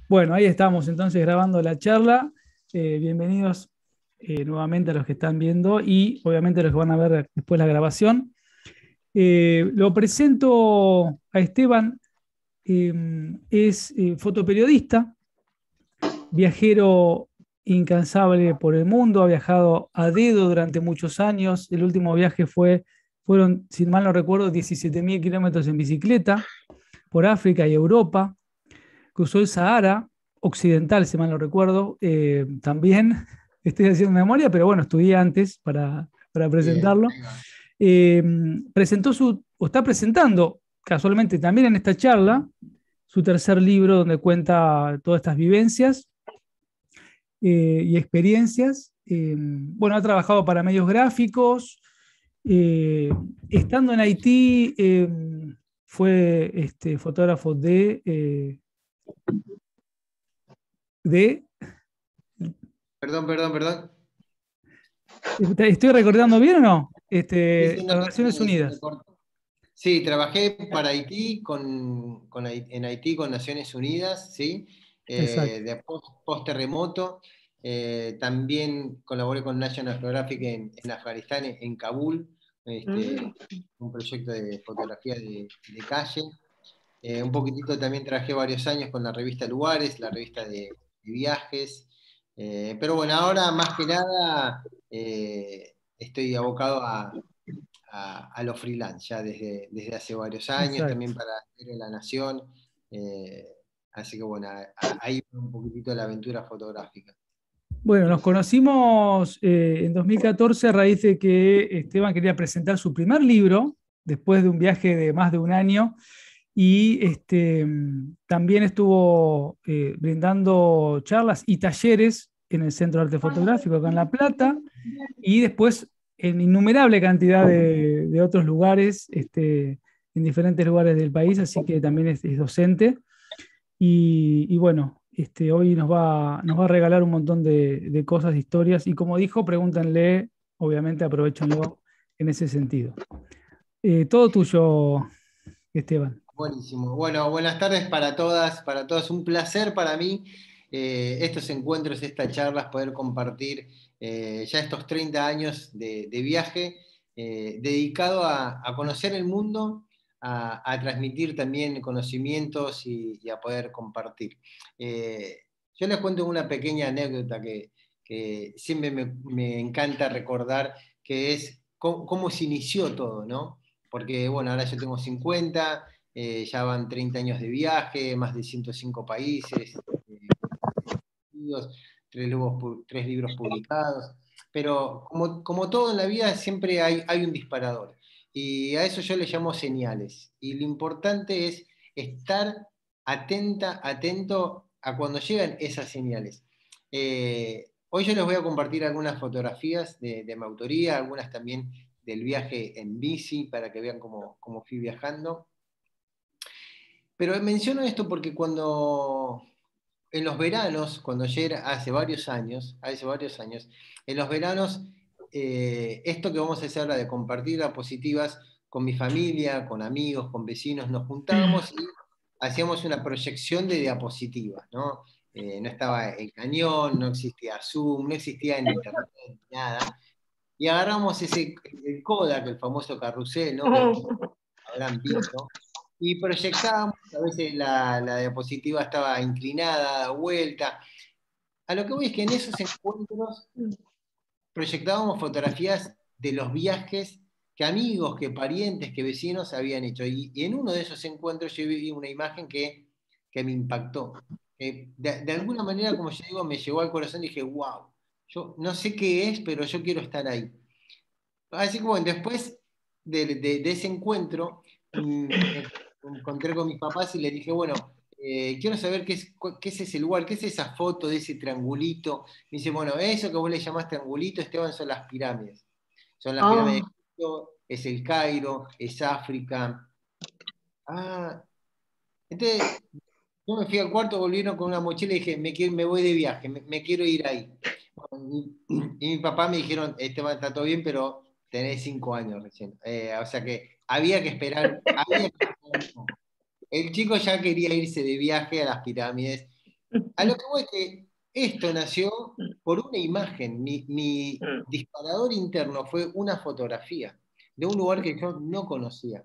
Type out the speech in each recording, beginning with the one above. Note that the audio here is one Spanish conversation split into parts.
Bueno, ahí estamos entonces grabando la charla. Bienvenidos nuevamente a los que están viendo y obviamente a los que van a ver después la grabación. Lo presento a Esteban, eh, es fotoperiodista, viajero incansable por el mundo, ha viajado a dedo durante muchos años. El último viaje fueron, si mal no recuerdo, 17.000 kilómetros en bicicleta por África y Europa. Cruzó el Sahara Occidental, si mal no recuerdo, también. Estoy haciendo memoria, pero bueno, estudié antes para Bien, presentarlo. ahí va. Eh, o está presentando, casualmente también en esta charla, su tercer libro donde cuenta todas estas vivencias y experiencias. Bueno, ha trabajado para medios gráficos. eh, Estando en Haití, fue fotógrafo de Perdón. ¿Estoy recordando bien o no? Sí, sí, no, Las Naciones se me Unidas. cortó. Sí, trabajé para Haití, en Haití con Naciones Unidas, ¿sí? Exacto. De post-terremoto. También colaboré con National Geographic en Afganistán, en Kabul, un proyecto de fotografía de calle. Un poquitito también trabajé varios años con la revista Lugares, la revista de viajes. Pero bueno, ahora más que nada estoy abocado a lo freelance, ya desde hace varios años, Exacto. también para Diario La Nación. eh, Así que bueno, ahí va un poquitito la aventura fotográfica. Bueno, nos conocimos en 2014 a raíz de que Esteban quería presentar su primer libro después de un viaje de más de un año y también estuvo brindando charlas y talleres en el Centro de Arte Fotográfico acá en La Plata y después en innumerable cantidad de otros lugares, en diferentes lugares del país, así que también es docente. Y bueno, hoy nos va a regalar un montón de cosas, de historias, y como dijo, pregúntenle, obviamente aprovechenlo en ese sentido. Todo tuyo, Esteban. Buenísimo. Bueno, buenas tardes para todas, para todos. Un placer para mí estos encuentros, estas charlas, poder compartir ya estos 30 años de viaje dedicado a conocer el mundo, a transmitir también conocimientos y a poder compartir. Yo les cuento una pequeña anécdota que siempre me encanta recordar, que es cómo se inició todo, ¿no? Porque, bueno, ahora yo tengo 50. Ya van 30 años de viaje, más de 105 países, conocidos, tres libros publicados, pero como todo en la vida siempre hay un disparador, y a eso yo le llamo señales, y lo importante es estar atento a cuando llegan esas señales. Hoy yo les voy a compartir algunas fotografías de mi autoría, algunas también del viaje en bici, para que vean cómo fui viajando. Pero menciono esto porque en los veranos, cuando yo era hace varios años, en los veranos, esto que vamos a hacer ahora de compartir diapositivas con mi familia, con amigos, con vecinos, nos juntábamos y hacíamos una proyección de diapositivas, ¿no? No estaba el cañón, no existía Zoom, no existía en internet, nada. Y agarramos el Kodak, el famoso carrusel, ¿no? Que habrán visto, y proyectábamos, a veces la diapositiva estaba inclinada, dada vuelta. A lo que voy es que en esos encuentros proyectábamos fotografías de los viajes que amigos, que parientes, que vecinos habían hecho. Y en uno de esos encuentros yo vi una imagen que me impactó. De alguna manera, como yo digo, me llegó al corazón y dije, wow, yo no sé qué es, pero yo quiero estar ahí. Así que bueno, después de ese encuentro, me encontré con mis papás y les dije, bueno, quiero saber qué es ese lugar, qué es esa foto de ese triangulito. Me dice, bueno, eso que vos le llamás triangulito, Esteban, son las pirámides. Son las pirámides de Oh, Egipto, es el Cairo, es África. Ah, entonces yo me fui al cuarto, volvieron con una mochila y dije, me voy de viaje, me quiero ir ahí. Bueno, y mi papá me dijeron, Esteban, está todo bien, pero tenés 5 años recién. O sea que había que esperar un poco. El chico ya quería irse de viaje a las pirámides. A lo que voy es que esto nació por una imagen. Mi disparador interno fue una fotografía de un lugar que yo no conocía.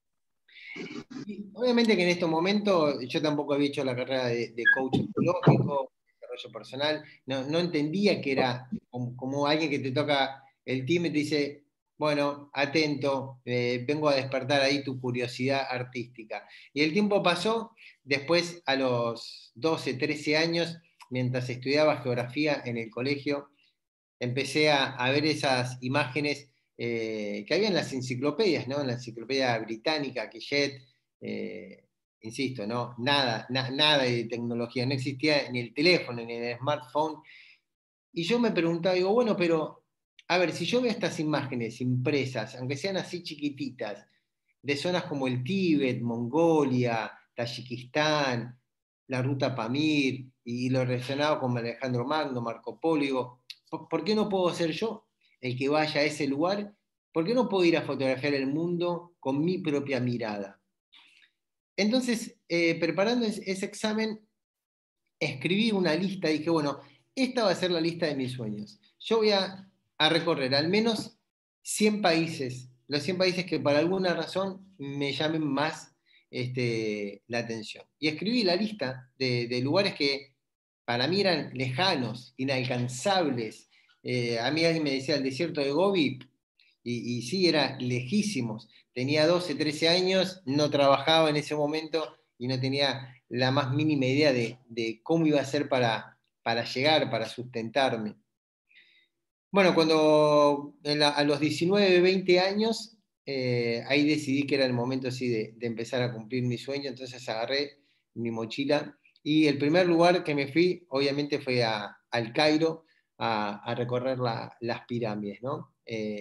Y obviamente que en estos momentos yo tampoco había hecho la carrera de coach psicológico, desarrollo personal, no entendía que era como alguien que te toca el timbre y te dice, bueno, atento, vengo a despertar ahí tu curiosidad artística. Y el tiempo pasó, después a los 12, 13 años, mientras estudiaba geografía en el colegio, empecé a ver esas imágenes que había en las enciclopedias, ¿no? En la enciclopedia británica, Quillet, insisto, ¿no? Nada de tecnología, no existía ni el teléfono, ni el smartphone. Y yo me preguntaba, digo, bueno, pero, a ver, si yo veo estas imágenes impresas, aunque sean así chiquititas, de zonas como el Tíbet, Mongolia, Tayikistán, la ruta Pamir, y lo relacionado con Alejandro Magno, Marco Polo, digo, ¿por qué no puedo ser yo el que vaya a ese lugar? ¿Por qué no puedo ir a fotografiar el mundo con mi propia mirada? Entonces, preparando ese examen, escribí una lista y dije, bueno, esta va a ser la lista de mis sueños. Yo voy a recorrer al menos 100 países, los 100 países que por alguna razón me llamen más la atención. Y escribí la lista de lugares que para mí eran lejanos, inalcanzables. A mí alguien me decía el desierto de Gobi, y sí, era lejísimos. Tenía 12, 13 años, no trabajaba en ese momento y no tenía la más mínima idea de cómo iba a ser para llegar, para sustentarme. Bueno, cuando a los 19, 20 años, ahí decidí que era el momento así de empezar a cumplir mi sueño, entonces agarré mi mochila y el primer lugar que me fui, obviamente, fue al Cairo a recorrer las pirámides, ¿no?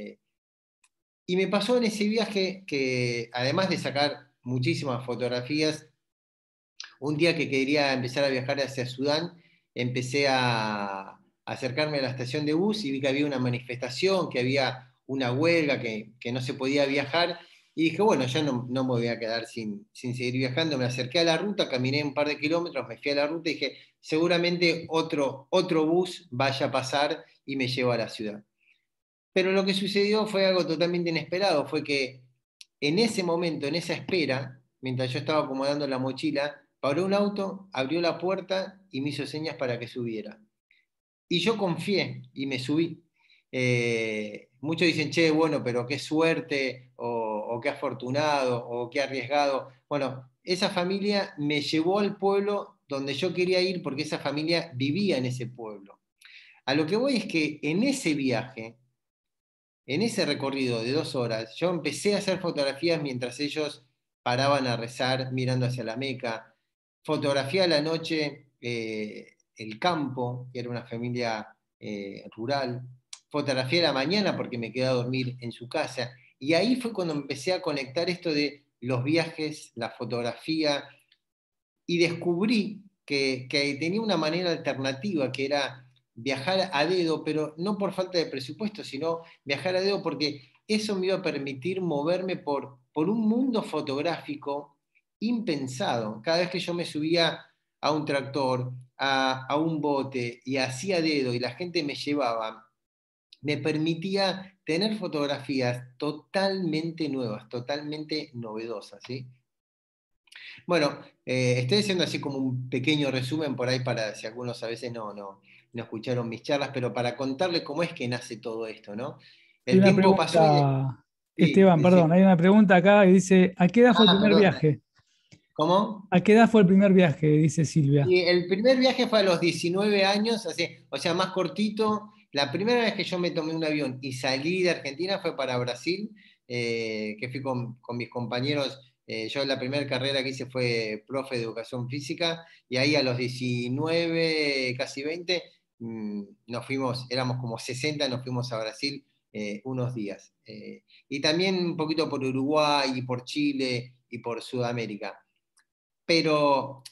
Y me pasó en ese viaje que, además de sacar muchísimas fotografías, un día que quería empezar a viajar hacia Sudán, empecé a acercarme a la estación de bus y vi que había una manifestación, que había una huelga, que no se podía viajar. Y dije, bueno, ya no me voy a quedar sin seguir viajando. Me acerqué a la ruta, caminé un par de kilómetros, me fui a la ruta y dije, seguramente otro bus vaya a pasar y me lleva a la ciudad. Pero lo que sucedió fue algo totalmente inesperado, fue que en ese momento, en esa espera, mientras yo estaba acomodando la mochila, paró un auto, abrió la puerta y me hizo señas para que subiera. Y yo confié y me subí. Muchos dicen, che, bueno, pero qué suerte, o qué afortunado, o qué arriesgado. Bueno, esa familia me llevó al pueblo donde yo quería ir porque esa familia vivía en ese pueblo. A lo que voy es que en ese viaje, en ese recorrido de 2 horas, yo empecé a hacer fotografías mientras ellos paraban a rezar mirando hacia la Meca. Fotografía a la noche el campo, que era una familia rural. Fotografía a la mañana porque me quedé a dormir en su casa. Y ahí fue cuando empecé a conectar esto de los viajes, la fotografía, y descubrí que tenía una manera alternativa, que era viajar a dedo, pero no por falta de presupuesto, sino viajar a dedo porque eso me iba a permitir moverme por un mundo fotográfico impensado. Cada vez que yo me subía a un tractor, a un bote y hacía dedo y la gente me llevaba, me permitía tener fotografías totalmente nuevas, totalmente novedosas, ¿sí? Bueno, estoy haciendo así como un pequeño resumen por ahí para si algunos a veces no escucharon mis charlas, pero para contarles cómo es que nace todo esto, ¿no? Hay El una tiempo pasó y... pregunta, Sí, Esteban, perdón, decime. hay una pregunta acá que dice, ¿a qué edad fue el primer Perdón. viaje? ¿Cómo? ¿A qué edad fue el primer viaje? Dice Silvia. Y el primer viaje fue a los 19 años, así, o sea, más cortito. La primera vez que yo me tomé un avión y salí de Argentina fue para Brasil, que fui con mis compañeros. Yo la primera carrera que hice fue profe de educación física y ahí a los 19, casi 20, nos fuimos, éramos como 60, nos fuimos a Brasil unos días. Y también un poquito por Uruguay y por Chile y por Sudamérica, pero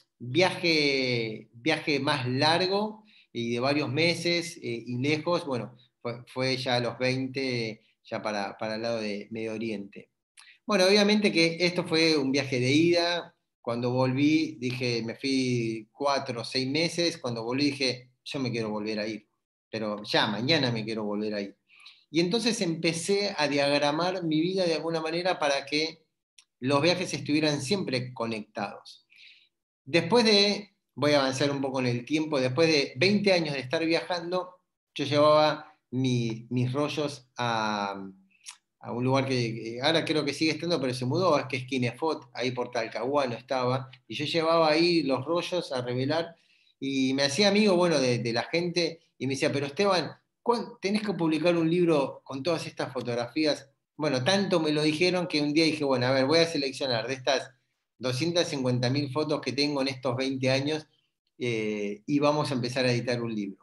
viaje más largo y de varios meses y lejos, bueno, fue ya a los 20, ya para el lado de Medio Oriente. Bueno, obviamente que esto fue un viaje de ida. Cuando volví, dije, me fui 4 o 6 meses, cuando volví dije, yo me quiero volver a ir, pero ya, mañana me quiero volver a ir. Y entonces empecé a diagramar mi vida de alguna manera para que los viajes estuvieran siempre conectados. Después de, voy a avanzar un poco en el tiempo, después de 20 años de estar viajando, yo llevaba mis rollos a un lugar que ahora creo que sigue estando, pero se mudó, que es Kinefot, ahí por Talcahuano estaba, y yo llevaba ahí los rollos a revelar, y me hacía amigo, bueno, de la gente, y me decía, pero Esteban, tenés que publicar un libro con todas estas fotografías. Bueno, tanto me lo dijeron que un día dije, bueno, a ver, voy a seleccionar de estas 250.000 fotos que tengo en estos 20 años, y vamos a empezar a editar un libro.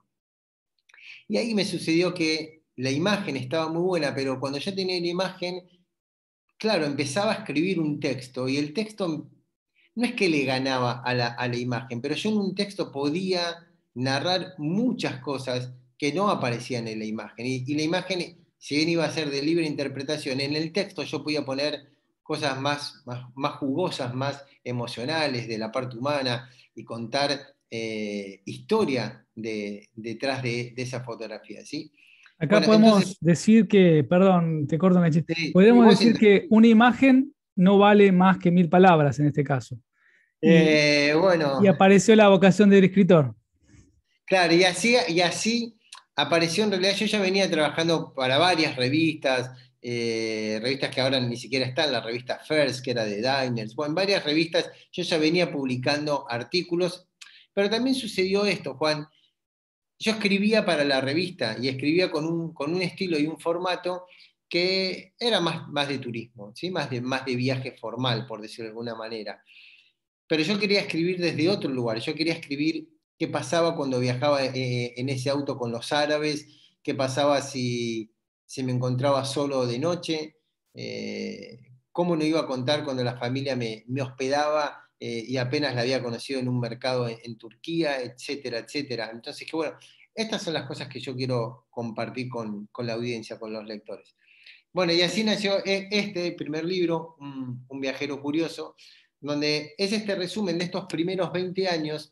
Y ahí me sucedió que la imagen estaba muy buena, pero cuando yo tenía la imagen, claro, empezaba a escribir un texto, y el texto no es que le ganaba a la imagen, pero yo en un texto podía narrar muchas cosas que no aparecían en la imagen. Y la imagen, si bien iba a ser de libre interpretación, en el texto yo podía poner cosas más jugosas, más emocionales de la parte humana, y contar historia detrás de esa fotografía, ¿sí? Acá Bueno, entonces, podemos decir que, perdón, te corto, Nachi, y podemos vos decir que una imagen no vale más que 1000 palabras en este caso. Y, y bueno, apareció la vocación del escritor. claro, y así apareció. En realidad yo ya venía trabajando para varias revistas, revistas que ahora ni siquiera están, la revista First, que era de Diners, bueno, en varias revistas yo ya venía publicando artículos, pero también sucedió esto, Juan. Yo escribía para la revista y escribía con un estilo y un formato que era más de turismo, ¿sí? Más de viaje formal, por decirlo de alguna manera. Pero yo quería escribir desde otro lugar, yo quería escribir qué pasaba cuando viajaba en ese auto con los árabes, qué pasaba si me encontraba solo de noche, cómo no iba a contar cuando la familia me hospedaba, y apenas la había conocido en un mercado en Turquía, etcétera, etcétera. Entonces, que bueno, estas son las cosas que yo quiero compartir con la audiencia, con los lectores. Bueno, y así nació este primer libro, un viajero curioso, donde es este resumen de estos primeros 20 años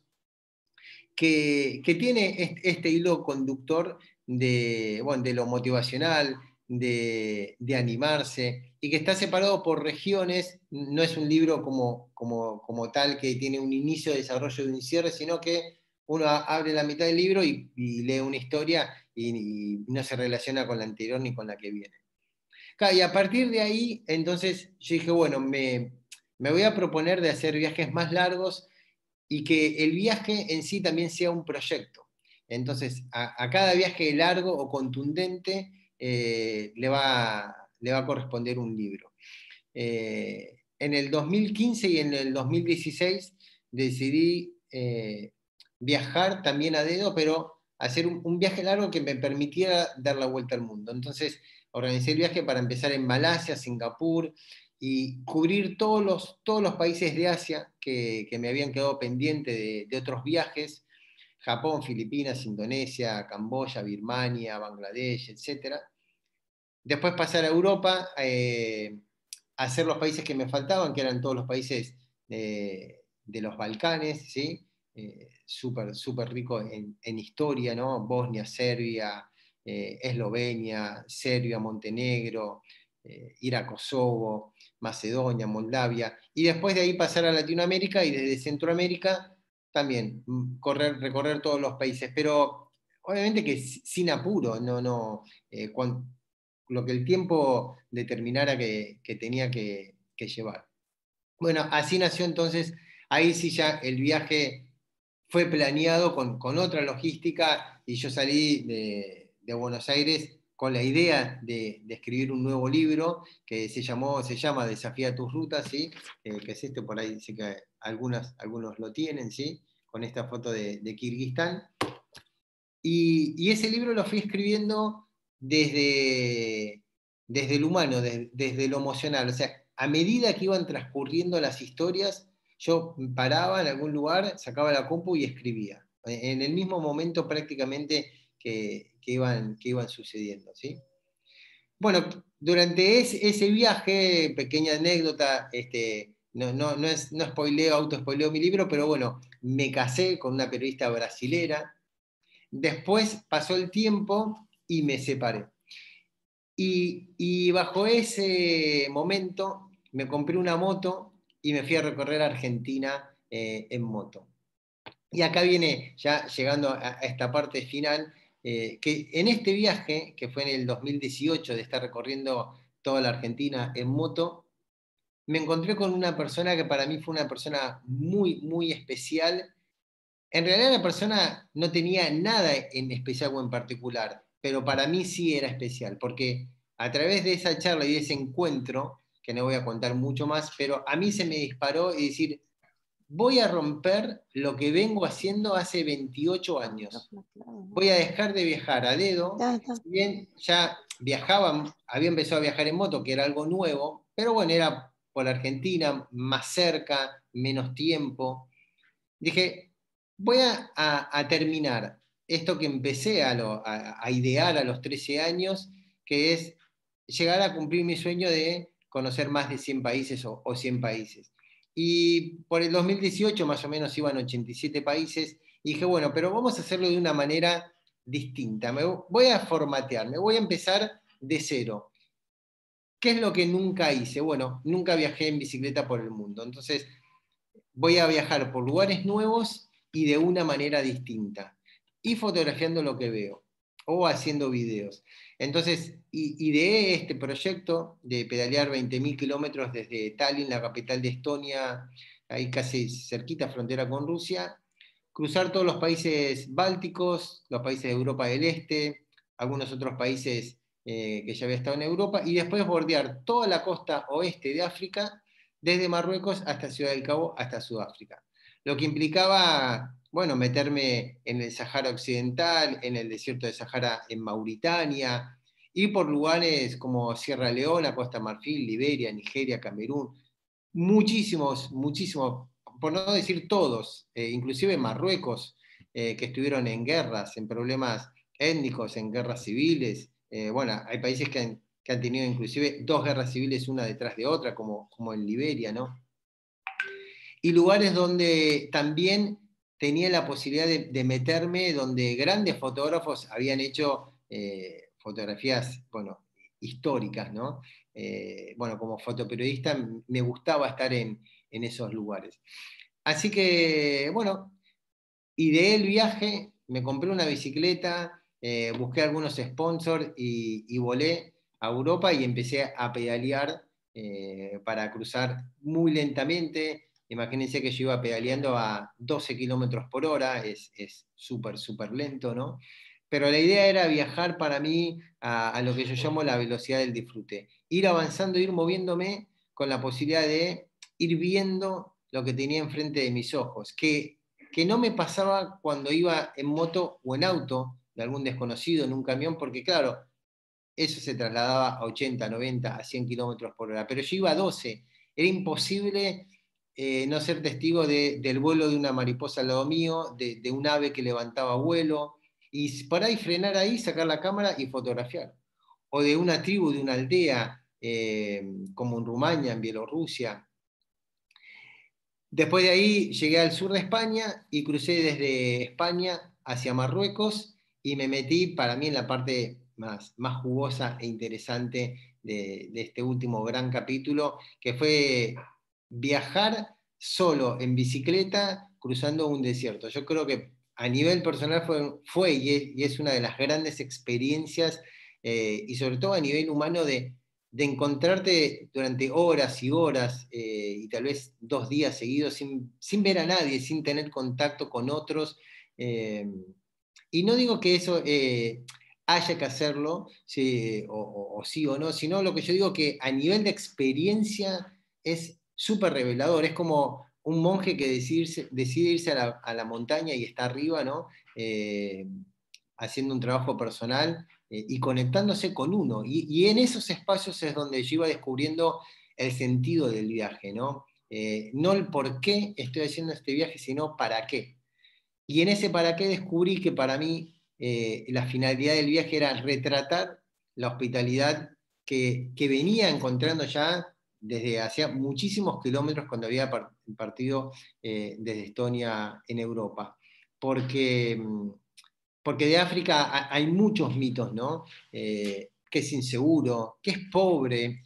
que tiene este hilo conductor bueno, de lo motivacional, de animarse, y que está separado por regiones. No es un libro como tal que tiene un inicio de desarrollo de un cierre, sino que uno abre la mitad del libro y lee una historia, y no se relaciona con la anterior ni con la que viene. Claro, y a partir de ahí, entonces yo dije, bueno, me voy a proponer de hacer viajes más largos, y que el viaje en sí también sea un proyecto. Entonces, a cada viaje largo o contundente, le va a corresponder un libro. En el 2015 y en el 2016 decidí viajar también a dedo, pero hacer un viaje largo que me permitiera dar la vuelta al mundo. Entonces, organicé el viaje para empezar en Malasia, Singapur, y cubrir todos los países de Asia que me habían quedado pendientes de otros viajes: Japón, Filipinas, Indonesia, Camboya, Birmania, Bangladesh, etc. Después pasar a Europa, hacer los países que me faltaban, que eran todos los países de los Balcanes, ¿sí? Súper súper rico en historia, ¿no? Bosnia, Serbia, Eslovenia, Serbia, Montenegro, ir a Kosovo, Macedonia, Moldavia, y después de ahí pasar a Latinoamérica, y desde Centroamérica también recorrer todos los países, pero obviamente que sin apuro, no, lo que el tiempo determinara que tenía que llevar. Bueno, así nació entonces. Ahí sí ya el viaje fue planeado con otra logística, y yo salí de Buenos Aires con la idea de escribir un nuevo libro que se llama Desafía tus rutas, ¿sí? Que es este, por ahí dice que algunos lo tienen, ¿sí? Con esta foto de Kirguistán. Y ese libro lo fui escribiendo desde el humano, desde lo emocional. O sea, a medida que iban transcurriendo las historias, yo paraba en algún lugar, sacaba la compu y escribía. En el mismo momento prácticamente que iban sucediendo, ¿sí? Bueno, durante ese viaje, pequeña anécdota, no spoileo, auto-spoileo mi libro, pero bueno, me casé con una periodista brasilera. Después pasó el tiempo y me separé. Y bajo ese momento me compré una moto y me fui a recorrer Argentina en moto. Y acá viene, ya llegando a esta parte final, que en este viaje, que fue en el 2018, de estar recorriendo toda la Argentina en moto, me encontré con una persona que para mí fue una persona muy, muy especial. En realidad la persona no tenía nada en especial o en particular, pero para mí sí era especial, porque a través de esa charla y de ese encuentro, que no voy a contar mucho más, pero a mí se me disparó y decir, voy a romper lo que vengo haciendo hace 28 años. Voy a dejar de viajar a dedo. Si bien ya viajaba, había empezado a viajar en moto, que era algo nuevo, pero bueno, era por Argentina, más cerca, menos tiempo. Dije, voy a terminar esto que empecé a idear a los 13 años, que es llegar a cumplir mi sueño de conocer más de 100 países o 100 países. Y por el 2018 más o menos iban 87 países, y dije, bueno, pero vamos a hacerlo de una manera distinta. Me voy a formatear, me voy a empezar de cero. ¿Qué es lo que nunca hice? Bueno, nunca viajé en bicicleta por el mundo. Entonces, voy a viajar por lugares nuevos y de una manera distinta. Y fotografiando lo que veo o haciendo videos. Entonces, ideé este proyecto de pedalear 20.000 kilómetros desde Tallinn, la capital de Estonia, ahí casi cerquita, frontera con Rusia, cruzar todos los países bálticos, los países de Europa del Este, algunos otros países que ya había estado en Europa, y después bordear toda la costa oeste de África, desde Marruecos hasta Ciudad del Cabo, hasta Sudáfrica. Lo que implicaba, bueno, meterme en el Sahara Occidental, en el desierto de Sahara en Mauritania, y por lugares como Sierra Leona, Costa Marfil, Liberia, Nigeria, Camerún, muchísimos, muchísimos, por no decir todos, inclusive Marruecos, que estuvieron en guerras, en problemas étnicos, en guerras civiles. Bueno, hay países que han tenido inclusive dos guerras civiles una detrás de otra, como en Liberia, ¿no? Y lugares donde también tenía la posibilidad de meterme, donde grandes fotógrafos habían hecho fotografías, bueno, históricas, ¿no? Bueno, como fotoperiodista me gustaba estar en esos lugares. Así que, bueno, ideé el viaje, me compré una bicicleta, busqué algunos sponsors y volé a Europa y empecé a pedalear para cruzar muy lentamente. Imagínense que yo iba pedaleando a 12 kilómetros por hora, es súper, súper lento, ¿no? Pero la idea era viajar para mí a lo que yo llamo la velocidad del disfrute. Ir avanzando, ir moviéndome con la posibilidad de ir viendo lo que tenía enfrente de mis ojos, que no me pasaba cuando iba en moto o en auto de algún desconocido, en un camión, porque claro, eso se trasladaba a 80, 90, a 100 kilómetros por hora, pero yo iba a 12, era imposible no ser testigo del vuelo de una mariposa al lado mío, de un ave que levantaba vuelo, y por ahí frenar ahí, sacar la cámara y fotografiar. O de una tribu, de una aldea, como en Rumania, en Bielorrusia. Después de ahí llegué al sur de España y crucé desde España hacia Marruecos y me metí para mí en la parte más jugosa e interesante de este último gran capítulo, que fue viajar solo en bicicleta cruzando un desierto. Yo creo que a nivel personal fue y es una de las grandes experiencias y sobre todo a nivel humano de encontrarte durante horas y horas y tal vez 2 días seguidos sin ver a nadie, sin tener contacto con otros. eh, y no digo que eso haya que hacerlo, sí, o sí o no, sino lo que yo digo que a nivel de experiencia es súper revelador. Es como un monje que decide irse a la montaña y está arriba, ¿no? Haciendo un trabajo personal y conectándose con uno. Y en esos espacios es donde yo iba descubriendo el sentido del viaje, ¿no? No el por qué estoy haciendo este viaje, sino para qué. Y en ese para qué descubrí que para mí la finalidad del viaje era retratar la hospitalidad que venía encontrando ya desde hacía muchísimos kilómetros cuando había partido desde Estonia en Europa. Porque, porque de África hay muchos mitos, ¿no? Que es inseguro, que es pobre,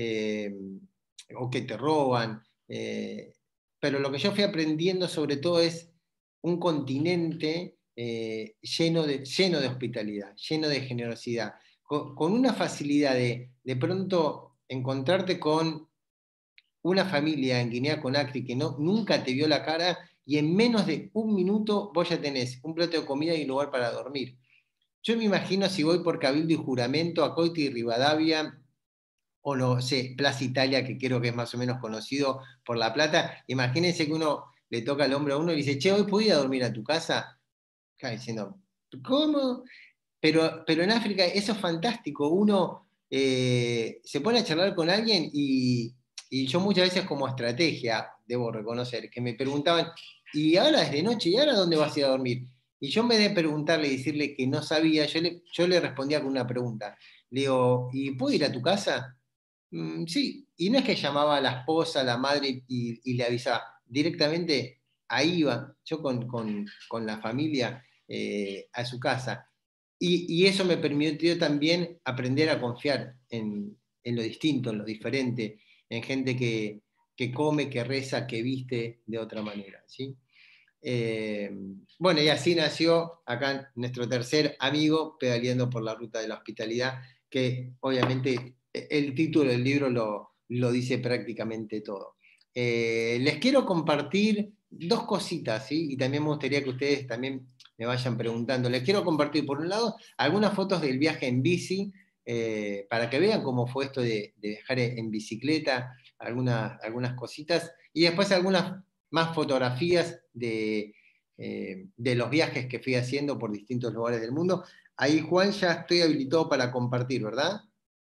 o que te roban. Pero lo que yo fui aprendiendo sobre todo es un continente lleno de hospitalidad, lleno de generosidad, con una facilidad de pronto encontrarte con una familia en Guinea-Conakry que nunca te vio la cara y en menos de un minuto vos ya tenés un plato de comida y un lugar para dormir. Yo me imagino si voy por Cabildo y Juramento a Coiti y Rivadavia, o no sé, Plaza Italia, que creo que es más o menos conocido por La Plata, imagínense que uno le toca el hombro a uno y dice, che, ¿hoy puedo ir a dormir a tu casa? Acá diciendo, ¿cómo? Pero en África eso es fantástico, uno se pone a charlar con alguien y yo muchas veces como estrategia, debo reconocer, que me preguntaban, ¿y ahora es de noche? ¿Y ahora dónde vas a ir a dormir? Y yo en vez de preguntarle y decirle que no sabía, yo le respondía con una pregunta. Le digo, ¿y puedo ir a tu casa? Sí, y no es que llamaba a la esposa, a la madre y le avisaba, directamente ahí iba, yo con la familia a su casa. Y eso me permitió también aprender a confiar en lo distinto, en lo diferente, en gente que come, que reza, que viste de otra manera. ¿Sí? Bueno, y así nació acá nuestro tercer amigo pedaleando por la ruta de la hospitalidad, que obviamente el título del libro lo dice prácticamente todo. Les quiero compartir dos cositas, ¿sí? Y también me gustaría que ustedes también me vayan preguntando. Les quiero compartir, por un lado, algunas fotos del viaje en bici, para que vean cómo fue esto de viajar en bicicleta, algunas cositas, y después algunas más fotografías de los viajes que fui haciendo por distintos lugares del mundo. Ahí, Juan, ya estoy habilitado para compartir, ¿verdad?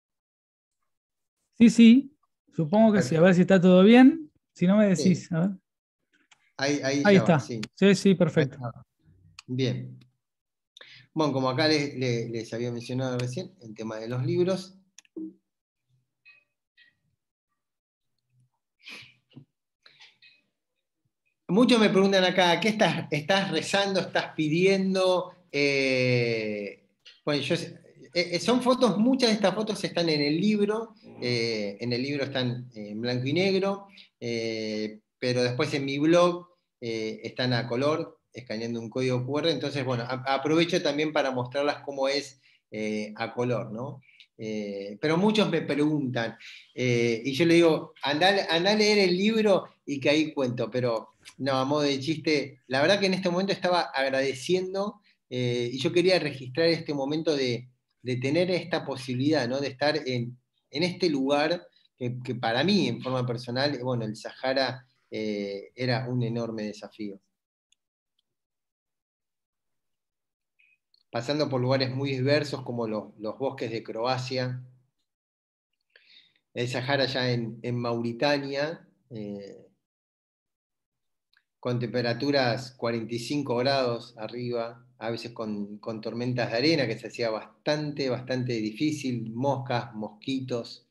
Sí, sí, supongo que sí. A ver Perfecto. si está todo bien. Si no me Sí, decís, a ver. ahí Ahí ya va, está. sí. Sí, sí, Ahí perfecto. está. Bien. Bueno, como acá les había mencionado recién, el tema de los libros. Muchos me preguntan acá, ¿qué estás rezando, estás pidiendo? Bueno, son fotos, muchas de estas fotos están en el libro están en blanco y negro, pero después en mi blog están a color, escaneando un código QR, entonces, bueno, aprovecho también para mostrarlas cómo es a color, ¿no? Pero muchos me preguntan, y yo le digo, anda a leer el libro y que ahí cuento, pero no, a modo de chiste, la verdad que en este momento estaba agradeciendo y yo quería registrar este momento de tener esta posibilidad, ¿no? De estar en este lugar que para mí, en forma personal, bueno, el Sahara era un enorme desafío. Pasando por lugares muy diversos como los bosques de Croacia, el Sahara ya en Mauritania, con temperaturas 45 grados arriba, a veces con tormentas de arena, que se hacía bastante difícil, moscas, mosquitos.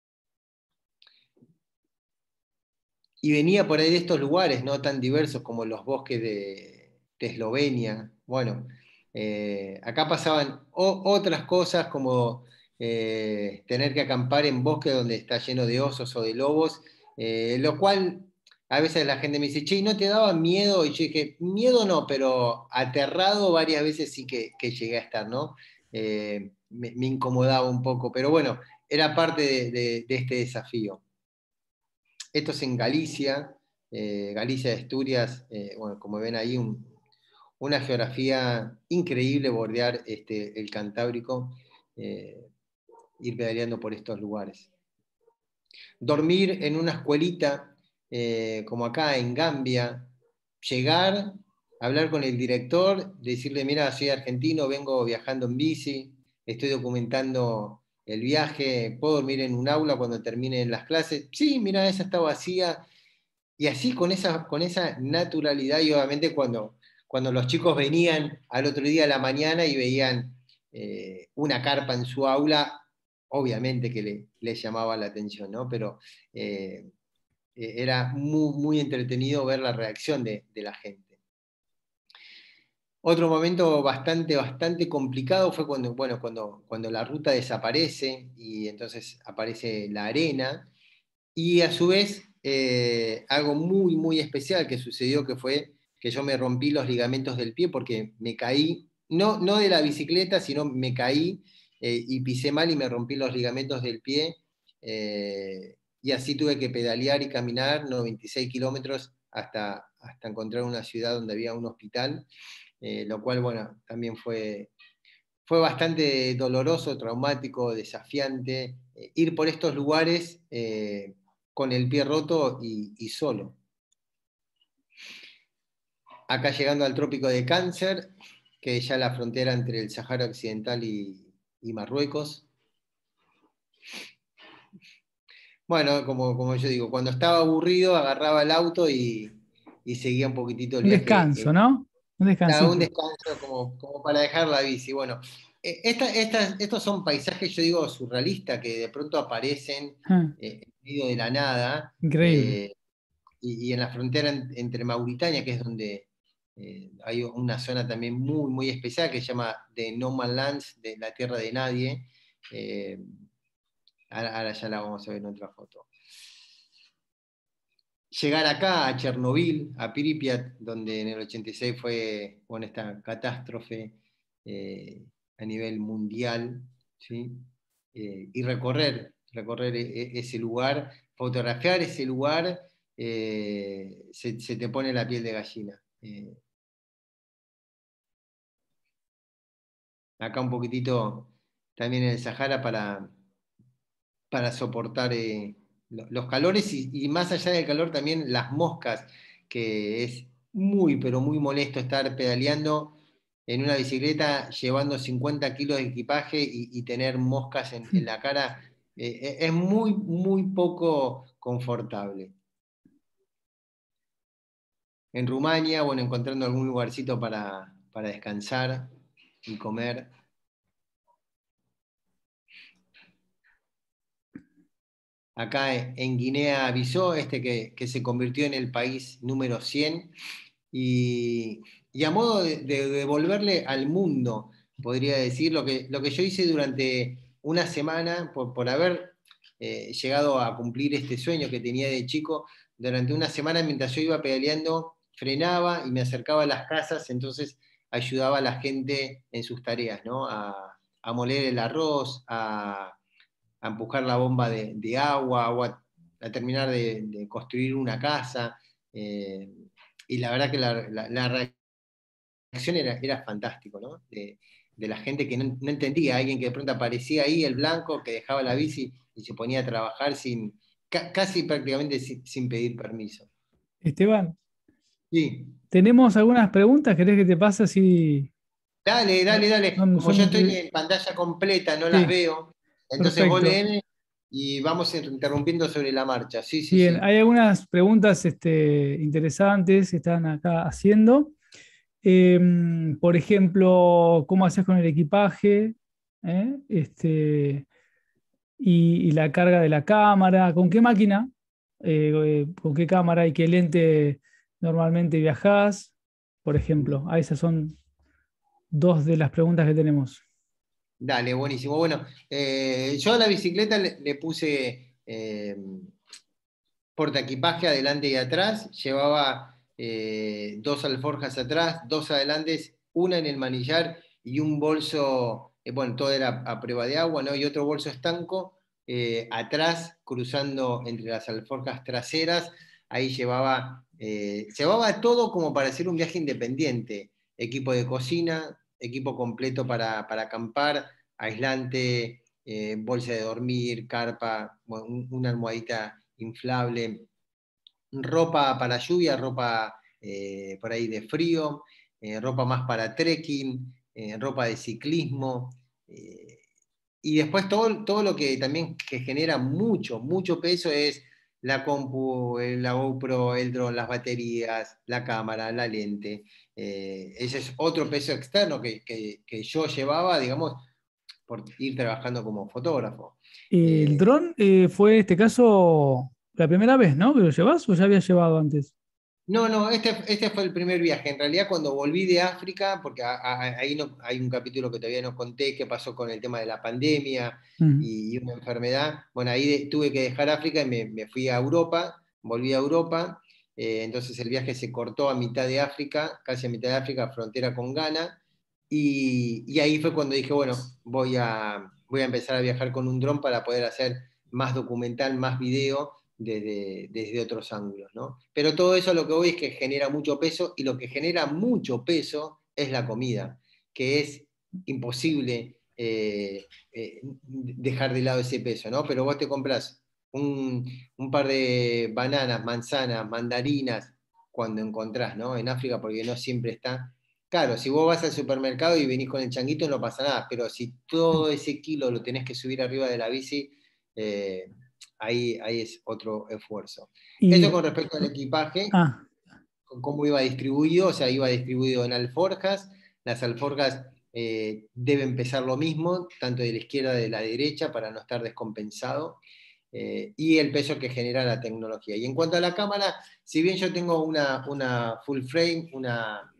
Y venía por ahí de estos lugares, no tan diversos como los bosques de Eslovenia. Bueno, acá pasaban otras cosas como tener que acampar en bosques donde está lleno de osos o de lobos, lo cual a veces la gente me dice, che, ¿no te daba miedo? Y yo dije, miedo no, pero aterrado varias veces sí que llegué a estar, ¿no? Me incomodaba un poco, pero bueno, era parte de este desafío. Esto es en Galicia, Galicia de Asturias, bueno, como ven ahí, una geografía increíble bordear el Cantábrico, eh, ir pedaleando por estos lugares. Dormir en una escuelita, como acá en Gambia, llegar, hablar con el director, decirle, mira, soy argentino, vengo viajando en bici, estoy documentando el viaje, ¿puedo dormir en un aula cuando terminen las clases? Sí, mira, esa está vacía. Y así con esa naturalidad, y obviamente cuando los chicos venían al otro día a la mañana y veían una carpa en su aula, obviamente que le llamaba la atención, ¿no? Pero era muy, muy entretenido ver la reacción de la gente. Otro momento bastante, bastante complicado fue cuando, bueno, cuando la ruta desaparece y entonces aparece la arena. Y a su vez, algo muy, muy especial que sucedió que fue que yo me rompí los ligamentos del pie porque me caí, no de la bicicleta, sino me caí y pisé mal y me rompí los ligamentos del pie. Y así tuve que pedalear y caminar 96 kilómetros hasta encontrar una ciudad donde había un hospital, lo cual, bueno, también fue bastante doloroso, traumático, desafiante, ir por estos lugares con el pie roto y solo. Acá llegando al trópico de Cáncer, que es ya la frontera entre el Sahara Occidental y Marruecos. Bueno, como yo digo, cuando estaba aburrido agarraba el auto y seguía un poquitito el Un viaje. descanso, ¿no? Un Un descansito. descanso como para dejar la bici. Bueno, estos son paisajes, yo digo, surrealistas, que de pronto aparecen Ah, en medio de la nada, increíble. y en la frontera entre Mauritania, que es donde hay una zona también muy, muy especial que se llama de No Man's Land, de la tierra de nadie. eh, ahora ya la vamos a ver en otra foto. Llegar acá a Chernobyl, a Pripyat, donde en el 86 fue, bueno, esta catástrofe a nivel mundial, ¿sí? Y recorrer ese lugar, fotografiar ese lugar, se te pone la piel de gallina. Acá un poquitito también en el Sahara para soportar los calores y más allá del calor también las moscas, que es muy, pero muy molesto estar pedaleando en una bicicleta llevando 50 kilos de equipaje y tener moscas en la cara. Es muy, muy poco confortable. En Rumania, bueno, encontrando algún lugarcito para descansar y comer. Acá en Guinea-Bissau, que se convirtió en el país número 100, y a modo de devolverle al mundo, podría decir, lo que yo hice durante una semana, por haber llegado a cumplir este sueño que tenía de chico, durante una semana mientras yo iba pedaleando, frenaba y me acercaba a las casas, entonces ayudaba a la gente en sus tareas, ¿no? A moler el arroz, a empujar la bomba de agua, o a terminar de construir una casa. Y la verdad que la reacción era fantástico, ¿no? De la gente que no entendía, alguien que de pronto aparecía ahí, el blanco, que dejaba la bici y se ponía a trabajar casi prácticamente sin pedir permiso. Esteban, Sí, tenemos algunas preguntas. ¿Querés que te pase así? dale, dale, dale. Son, Como yo son, estoy en pantalla completa, no las sí, veo, entonces vos perfecto. léeme y vamos interrumpiendo sobre la marcha. Sí, sí, Bien, sí. hay algunas preguntas interesantes que están acá haciendo. Por ejemplo, ¿cómo haces con el equipaje? ¿Eh? Y la carga de la cámara. ¿Con qué máquina? ¿Con qué cámara y qué lente normalmente viajás? Por ejemplo, esas son dos de las preguntas que tenemos. Dale, buenísimo. Bueno, yo a la bicicleta le puse portaequipaje adelante y atrás. Llevaba dos alforjas atrás, dos adelantes, una en el manillar y un bolso, bueno, todo era a prueba de agua, ¿no? Y otro bolso estanco atrás, cruzando entre las alforjas traseras. Ahí llevaba todo como para hacer un viaje independiente. Equipo de cocina, equipo completo para acampar, aislante, bolsa de dormir, carpa, bueno, una almohadita inflable, ropa para lluvia, ropa por ahí de frío, ropa más para trekking, ropa de ciclismo, y después todo lo que también que genera mucho, mucho peso es la compu, la GoPro, el dron, las baterías, la cámara, la lente. Ese es otro peso externo que yo llevaba, digamos, por ir trabajando como fotógrafo. El dron fue, en este caso, la primera vez, ¿no? ¿Que lo llevas o ya habías llevado antes? No, no, este fue el primer viaje. En realidad, cuando volví de África, porque ahí no, hay un capítulo que todavía no conté, qué pasó con el tema de la pandemia Mm. y una enfermedad. Bueno, ahí tuve que dejar África y me fui a Europa, volví a Europa. Entonces el viaje se cortó a mitad de África, casi a mitad de África, frontera con Ghana. Y ahí fue cuando dije, bueno, voy a empezar a viajar con un dron para poder hacer más documental, más video desde otros ángulos, ¿no? Pero todo eso lo que voy es que genera mucho peso y lo que genera mucho peso es la comida, que es imposible dejar de lado ese peso, ¿no? Pero vos te compras un par de bananas, manzanas, mandarinas, cuando encontrás, ¿no? En África, porque no siempre está. Claro, si vos vas al supermercado y venís con el changuito no pasa nada, pero si todo ese kilo lo tenés que subir arriba de la bici, eh, ahí es otro esfuerzo. Eso Y, con respecto al equipaje, ah, cómo iba distribuido, o sea, iba distribuido en alforjas. Las alforjas deben pesar lo mismo, tanto de la izquierda como de la derecha, para no estar descompensado. Y el peso que genera la tecnología. Y en cuanto a la cámara, si bien yo tengo una full frame, una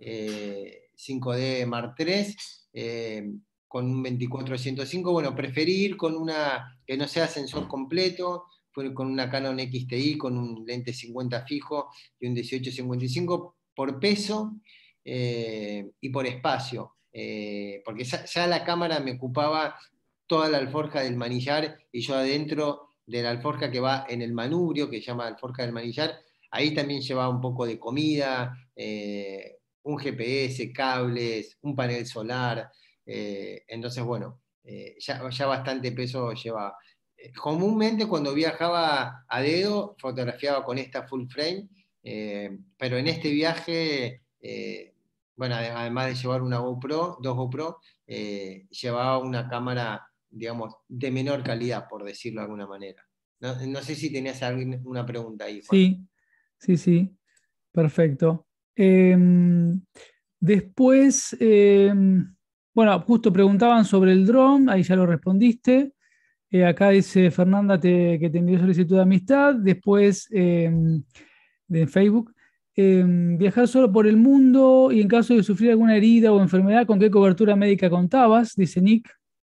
5D Mark III, con un 24-105, bueno, preferí ir con una que no sea sensor completo, fue con una Canon XTI, con un lente 50 fijo y un 18-55 por peso y por espacio, porque ya la cámara me ocupaba toda la alforja del manillar y yo adentro de la alforja que va en el manubrio, que se llama alforja del manillar, ahí también llevaba un poco de comida, un GPS, cables, un panel solar, entonces bueno, ya bastante peso llevaba. Comúnmente cuando viajaba a dedo fotografiaba con esta full frame, pero en este viaje, bueno, además de llevar una GoPro, dos GoPro, llevaba una cámara, digamos, de menor calidad, por decirlo de alguna manera. No sé si tenías alguna pregunta ahí, Juan. sí, sí, sí, perfecto. Em, después, bueno, justo preguntaban sobre el dron, ahí ya lo respondiste. Acá dice Fernanda que te envió solicitud de amistad. Después, de Facebook. Viajar solo por el mundo y en caso de sufrir alguna herida o enfermedad, ¿con qué cobertura médica contabas? Dice Nick.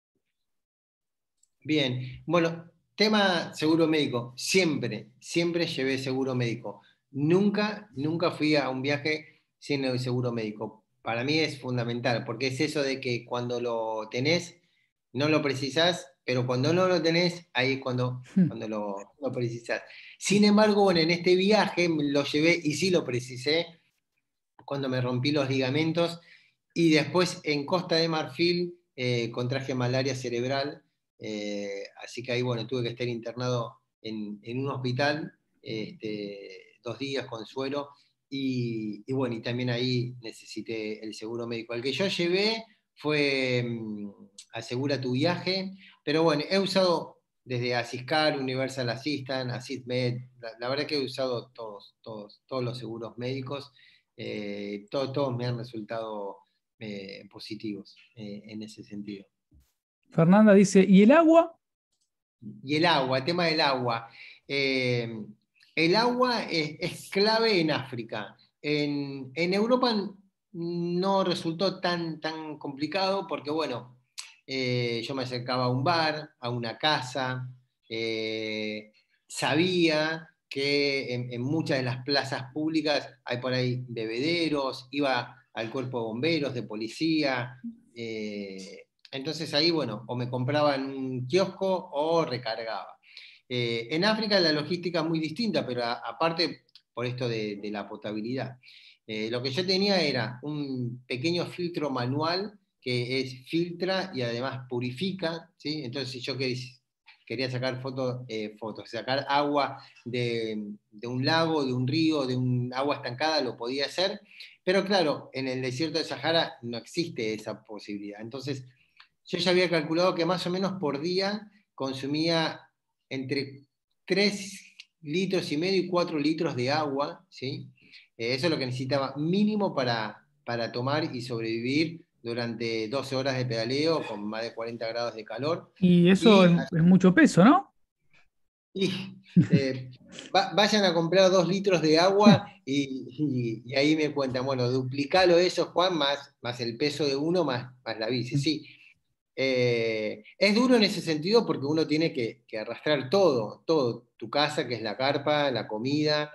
Bien, bueno, tema seguro médico. Siempre llevé seguro médico. Nunca fui a un viaje sin el seguro médico. Para mí es fundamental, porque es eso de que cuando lo tenés, no lo precisás, pero cuando no lo tenés, ahí es cuando lo precisás. Sin embargo, bueno, en este viaje lo llevé y sí lo precisé cuando me rompí los ligamentos y después en Costa de Marfil contraje malaria cerebral, así que ahí bueno, tuve que estar internado en un hospital 2 días con suero y bueno, y también ahí necesité el seguro médico. El que yo llevé fue Asegura tu viaje, pero bueno, he usado desde Asiscar, Universal Assistant, AssistMed, la verdad que he usado todos los seguros médicos, todos me han resultado positivos en ese sentido. Fernanda dice, ¿y el agua? Y el agua, el tema del agua. Eh, el agua es clave en África. En Europa no resultó tan complicado porque, bueno, yo me acercaba a un bar, a una casa, sabía que en muchas de las plazas públicas hay por ahí bebederos, iba al cuerpo de bomberos, de policía. Entonces ahí, bueno, o me compraba en un kiosco o recargaba. En África la logística es muy distinta, pero aparte por esto de la potabilidad. Lo que yo tenía era un pequeño filtro manual que filtra y además purifica, ¿sí? Entonces si yo quería sacar fotos, sacar agua de un lago, de un río, de un agua estancada, lo podía hacer, pero claro, en el desierto de Sahara no existe esa posibilidad. Entonces, yo ya había calculado que más o menos por día consumía entre 3,5 litros y 4 litros de agua, ¿sí? Eso es lo que necesitaba mínimo para tomar y sobrevivir durante 12 horas de pedaleo con más de 40 grados de calor. Y eso Y, es mucho peso, ¿no? y, eh, vayan a comprar 2 litros de agua y ahí me cuentan, bueno, duplicalo eso, Juan, más el peso de uno, más la bici. Sí, es duro en ese sentido porque uno tiene que arrastrar todo, tu casa, que es la carpa, la comida,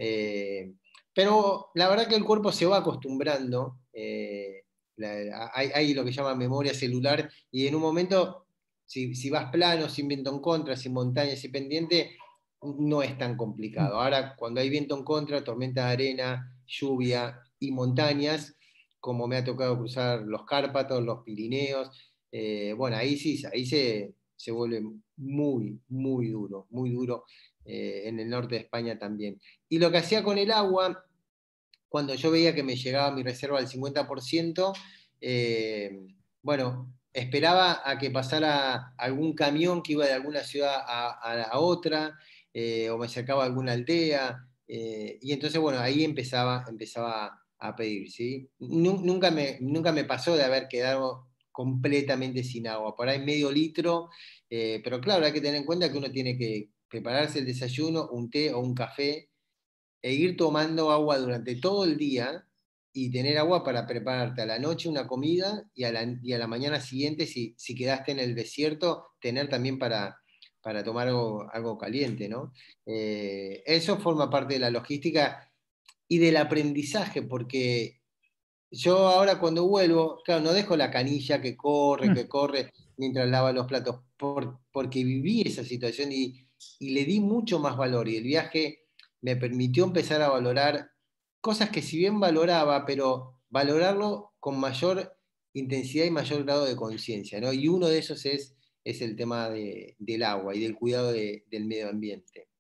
pero la verdad que el cuerpo se va acostumbrando, hay lo que llama memoria celular, y en un momento, si vas plano, sin viento en contra, sin montañas y pendiente, no es tan complicado. Ahora, cuando hay viento en contra, tormenta de arena, lluvia y montañas, como me ha tocado cruzar los Cárpatos, los Pirineos, bueno, ahí sí, ahí se vuelve muy duro, en el norte de España también. Y lo que hacía con el agua, cuando yo veía que me llegaba mi reserva al 50%, eh, bueno, esperaba a que pasara algún camión que iba de alguna ciudad a la otra, o me acercaba a alguna aldea, y entonces, bueno, ahí empezaba a pedir, ¿sí? Nunca me pasó de haber quedado completamente sin agua, por ahí medio litro, pero claro, hay que tener en cuenta que uno tiene que prepararse el desayuno, un té o un café, e ir tomando agua durante todo el día y tener agua para prepararte a la noche una comida y a la mañana siguiente, si quedaste en el desierto, tener también para tomar algo caliente, ¿no? Eso forma parte de la logística y del aprendizaje, porque yo ahora cuando vuelvo, claro, no dejo la canilla que corre mientras lava los platos, porque viví esa situación y le di mucho más valor. Y el viaje me permitió empezar a valorar cosas que si bien valoraba, pero valorarlo con mayor intensidad y mayor grado de conciencia, ¿no? Y uno de esos es el tema del agua y del cuidado del medio ambiente.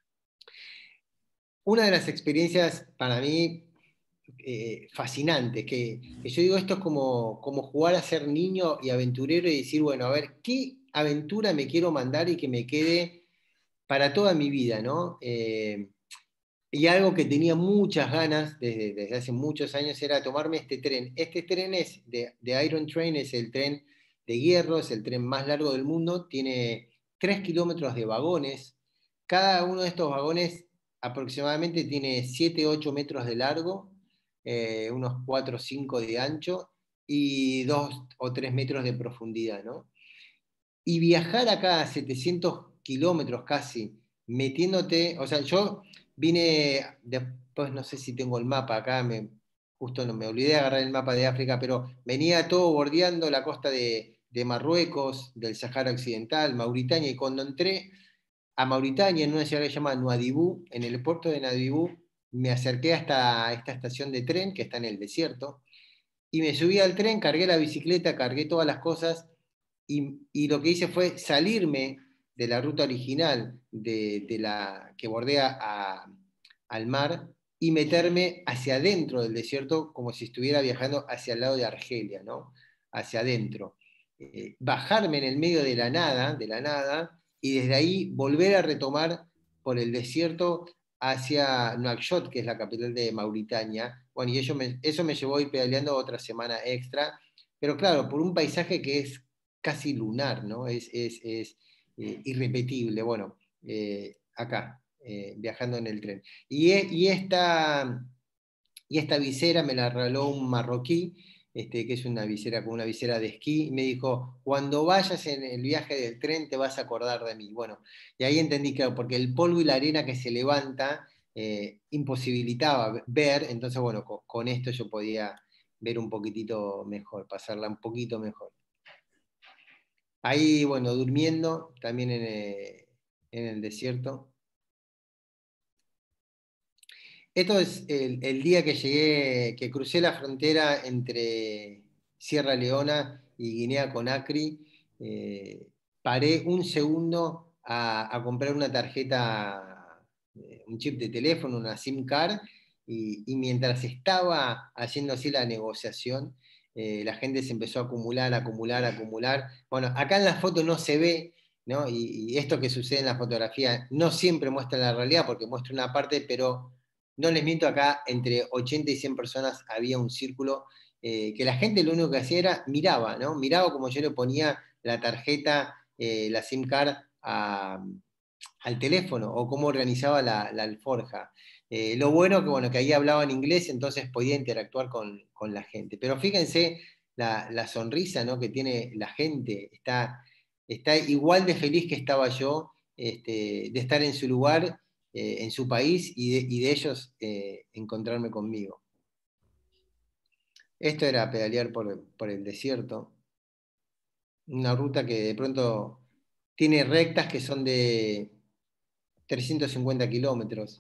Una de las experiencias para mí fascinantes, que yo digo, esto es como jugar a ser niño y aventurero y decir, bueno, a ver, ¿qué aventura me quiero mandar y que me quede para toda mi vida, ¿no? Y algo que tenía muchas ganas desde hace muchos años era tomarme este tren. Este tren es de Iron Train, es el tren de hierro, es el tren más largo del mundo, tiene 3 kilómetros de vagones. Cada uno de estos vagones aproximadamente tiene 7 8 metros de largo, unos 4 o 5 de ancho y 2 o 3 metros de profundidad, ¿no? Y viajar acá a 700 kilómetros casi, metiéndote, o sea, yo vine, después no sé si tengo el mapa acá, justo no me olvidé de agarrar el mapa de África, pero venía todo bordeando la costa de Marruecos, del Sahara Occidental, Mauritania, y cuando entré a Mauritania, en una ciudad que se llama Nuadhibou, en el puerto de Nuadhibou, me acerqué hasta esta estación de tren que está en el desierto, y me subí al tren, cargué la bicicleta, cargué todas las cosas, y lo que hice fue salirme de la ruta original de la que bordea al mar y meterme hacia adentro del desierto como si estuviera viajando hacia el lado de Argelia, ¿no? Hacia adentro. Bajarme en el medio de la nada, y desde ahí volver a retomar por el desierto hacia Nuakchot, que es la capital de Mauritania. Bueno, y eso me llevó a ir pedaleando otra semana extra, pero claro, por un paisaje que es casi lunar, ¿no? Es irrepetible. Bueno, acá, viajando en el tren. Y esta visera me la regaló un marroquí, que es una visera como una visera de esquí, y me dijo, cuando vayas en el viaje del tren te vas a acordar de mí. Bueno, y ahí entendí, claro, porque el polvo y la arena que se levanta imposibilitaba ver, entonces, bueno, con esto yo podía ver un poquitito mejor, pasarla un poquito mejor. Ahí, bueno, durmiendo también en el desierto. Esto es el día que llegué, que crucé la frontera entre Sierra Leona y Guinea Conakry. Paré un segundo a comprar una tarjeta, un chip de teléfono, una SIM card, y mientras estaba haciendo así la negociación, la gente se empezó a acumular. Bueno, acá en la foto no se ve, ¿no? Y esto que sucede en la fotografía no siempre muestra la realidad, porque muestra una parte, pero no les miento, acá entre 80 y 100 personas había un círculo que la gente lo único que hacía era miraba, ¿no? Miraba como yo le ponía la tarjeta, la SIM card al teléfono, o cómo organizaba la alforja. Lo bueno que, bueno, que ahí hablaba en inglés, entonces podía interactuar con la gente. Pero fíjense la sonrisa, ¿no?, que tiene la gente, está igual de feliz que estaba yo, de estar en su lugar, en su país, y de ellos encontrarme conmigo. Esto era pedalear por el desierto, una ruta que de pronto tiene rectas que son de 350 kilómetros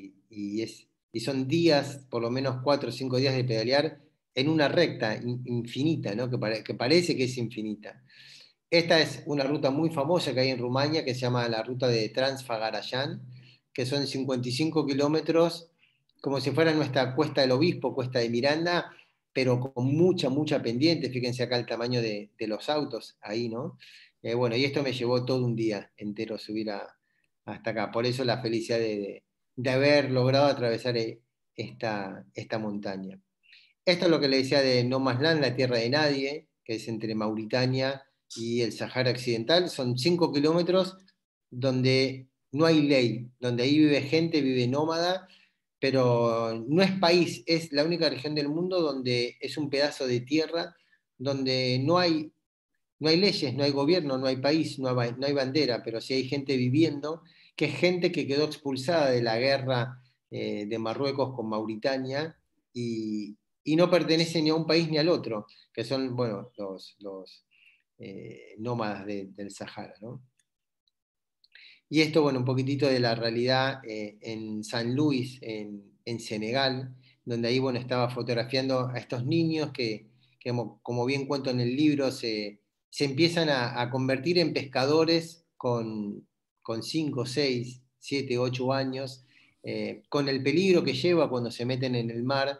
y son días, por lo menos 4 o 5 días de pedalear en una recta infinita, ¿no?, que parece que es infinita. Esta es una ruta muy famosa que hay en Rumania, que se llama la ruta de Transfagarayan, que son 55 kilómetros, como si fuera nuestra Cuesta del Obispo, Cuesta de Miranda, pero con mucha pendiente. Fíjense acá el tamaño de los autos ahí, ¿no? Bueno, y esto me llevó todo un día entero subir hasta acá. Por eso la felicidad de haber logrado atravesar esta montaña. Esto es lo que le decía de No Más Land, la tierra de nadie, que es entre Mauritania y el Sahara Occidental. Son 5 kilómetros donde no hay ley, donde ahí vive gente, vive nómada, pero no es país, es la única región del mundo donde es un pedazo de tierra, donde no hay leyes, no hay gobierno, no hay país, no hay bandera, pero sí hay gente viviendo, que es gente que quedó expulsada de la guerra de Marruecos con Mauritania, y no pertenece ni a un país ni al otro, que son, bueno, los nómadas del Sahara, ¿no? Y esto, bueno, un poquitito de la realidad en San Luis, en Senegal, donde ahí, bueno, estaba fotografiando a estos niños que como bien cuento en el libro, se empiezan a convertir en pescadores con 5, 6, 7, 8 años, con el peligro que lleva cuando se meten en el mar,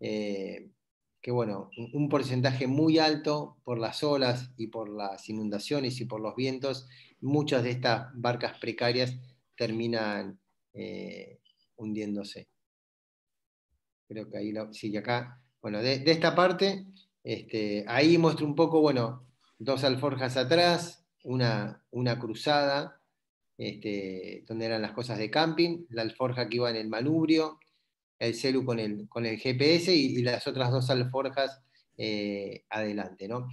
que bueno, un porcentaje muy alto por las olas y por las inundaciones y por los vientos. Muchas de estas barcas precarias terminan hundiéndose. Creo que ahí, sí, acá, bueno, de esta parte, ahí muestro un poco, bueno, 2 alforjas atrás, una cruzada, donde eran las cosas de camping, la alforja que iba en el manubrio, el celu con el GPS y las otras 2 alforjas adelante, ¿no?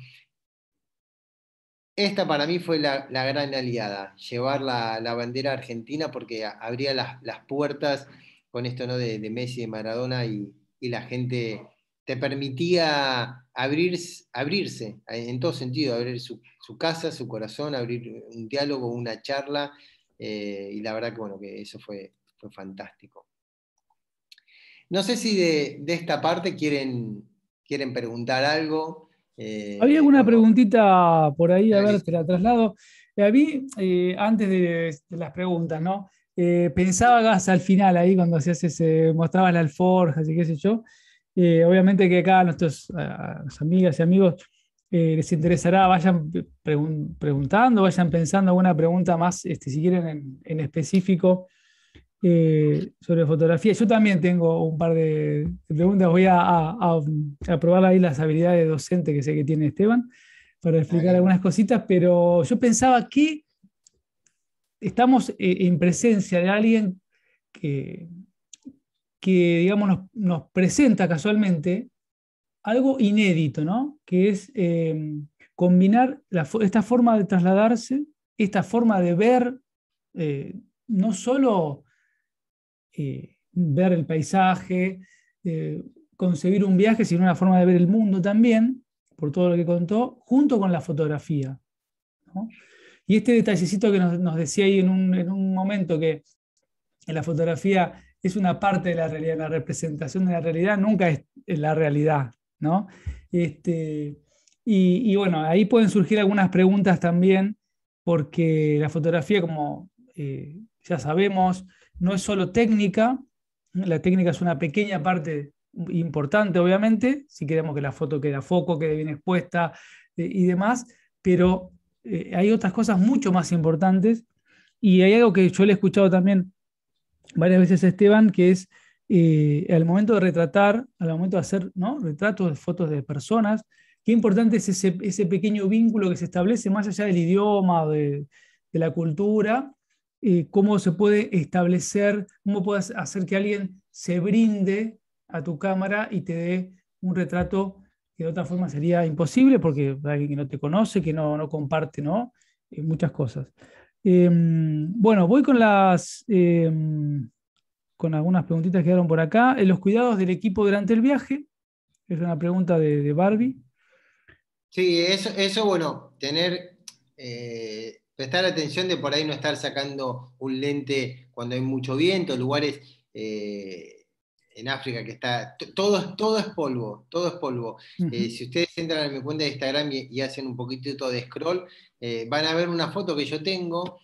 Esta para mí fue la gran aliada, llevar la bandera argentina, porque abría las puertas con esto, ¿no?, de Messi, de Maradona, y la gente te permitía abrirse en todo sentido, abrir su casa, su corazón, abrir un diálogo, una charla, y la verdad que, bueno, que eso fue fantástico. No sé si de esta parte quieren preguntar algo. Había alguna preguntita por ahí, a ver, Dale. te la traslado. A mí, antes de las preguntas, ¿no? Pensaba Gas al final, ahí cuando mostrabas la alforja y qué sé yo. Obviamente que acá a nuestras amigas y amigos les interesará, vayan preguntando, vayan pensando alguna pregunta más, si quieren en específico sobre fotografía. Yo también tengo un par de preguntas. Voy a probar ahí las habilidades de docente que sé que tiene Esteban para explicar Dale. algunas cositas, pero yo pensaba que estamos en presencia de alguien que, digamos, nos presenta casualmente algo inédito, ¿no? Que es combinar esta forma de trasladarse, esta forma de ver, no solo ver el paisaje, concebir un viaje, sino una forma de ver el mundo también, por todo lo que contó, junto con la fotografía, ¿no? Y este detallecito que nos decía ahí en un momento, que en la fotografía es una parte de la realidad, la representación de la realidad nunca es la realidad, ¿no? Y bueno, ahí pueden surgir algunas preguntas también, porque la fotografía, como ya sabemos, no es solo técnica. La técnica es una pequeña parte importante, obviamente, si queremos que la foto quede a foco, quede bien expuesta y demás, pero hay otras cosas mucho más importantes, y hay algo que yo le he escuchado también varias veces a Esteban, que es al momento de retratar, al momento de hacer, ¿no?, retratos de fotos de personas, qué importante es ese pequeño vínculo que se establece más allá del idioma, de la cultura, cómo se puede establecer, cómo puedes hacer que alguien se brinde a tu cámara y te dé un retrato que de otra forma sería imposible porque alguien que no te conoce, que no comparte, ¿no? Muchas cosas. Bueno, voy con algunas preguntitas que quedaron por acá. Los cuidados del equipo durante el viaje, es una pregunta de Barbie. Sí, eso bueno, prestar atención de por ahí no estar sacando un lente cuando hay mucho viento, lugares eh, en África que está, todo es polvo, todo es polvo. Ujú. Si ustedes entran a mi cuenta de Instagram y hacen un poquitito de scroll, van a ver una foto que yo tengo,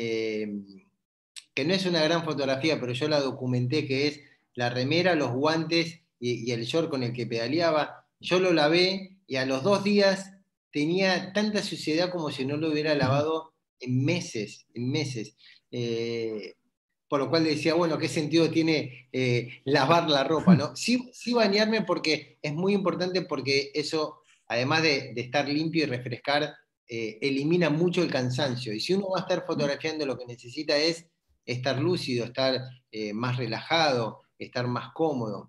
que no es una gran fotografía, pero yo la documenté, que es la remera, los guantes y el short con el que pedaleaba. Yo lo lavé y a los 2 días tenía tanta suciedad como si no lo hubiera Ujú. lavado en meses, en meses. Eh, por lo cual decía, bueno, ¿qué sentido tiene lavar la ropa? ¿No? Sí, sí bañarme porque es muy importante porque eso, además de estar limpio y refrescar, elimina mucho el cansancio. Y si uno va a estar fotografiando, lo que necesita es estar lúcido, estar más relajado, estar más cómodo.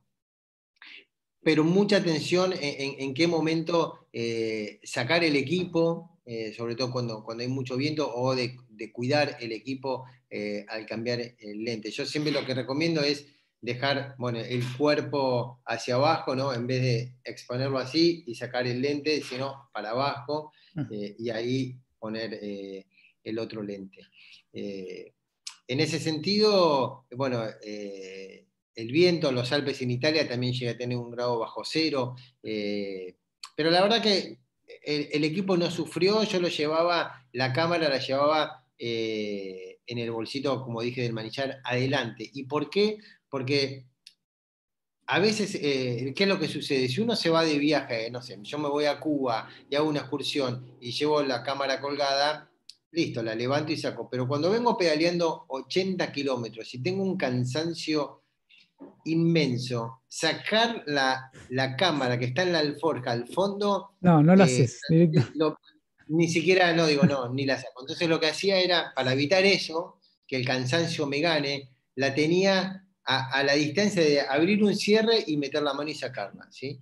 Pero mucha atención en qué momento sacar el equipo, sobre todo cuando hay mucho viento, o de cuidar el equipo al cambiar el lente. Yo siempre lo que recomiendo es dejar, bueno, el cuerpo hacia abajo, ¿no? En vez de exponerlo así y sacar el lente, sino para abajo, y ahí poner el otro lente. Eh, en ese sentido, bueno, el viento en los Alpes en Italia también llega a tener un grado bajo cero, pero la verdad que el equipo no sufrió, yo lo llevaba, la cámara la llevaba en el bolsito, como dije, del manillar adelante. ¿Y por qué? Porque a veces, ¿qué es lo que sucede? Si uno se va de viaje, no sé, yo me voy a Cuba y hago una excursión y llevo la cámara colgada, listo, la levanto y saco. Pero cuando vengo pedaleando 80 kilómetros y tengo un cansancio inmenso, sacar la cámara que está en la alforja al fondo, No, no lo eh, haces directo. lo- ni siquiera, no digo, no, ni la saco. Entonces lo que hacía era, para evitar eso, que el cansancio me gane, la tenía a la distancia de abrir un cierre y meter la mano y sacarla, ¿sí?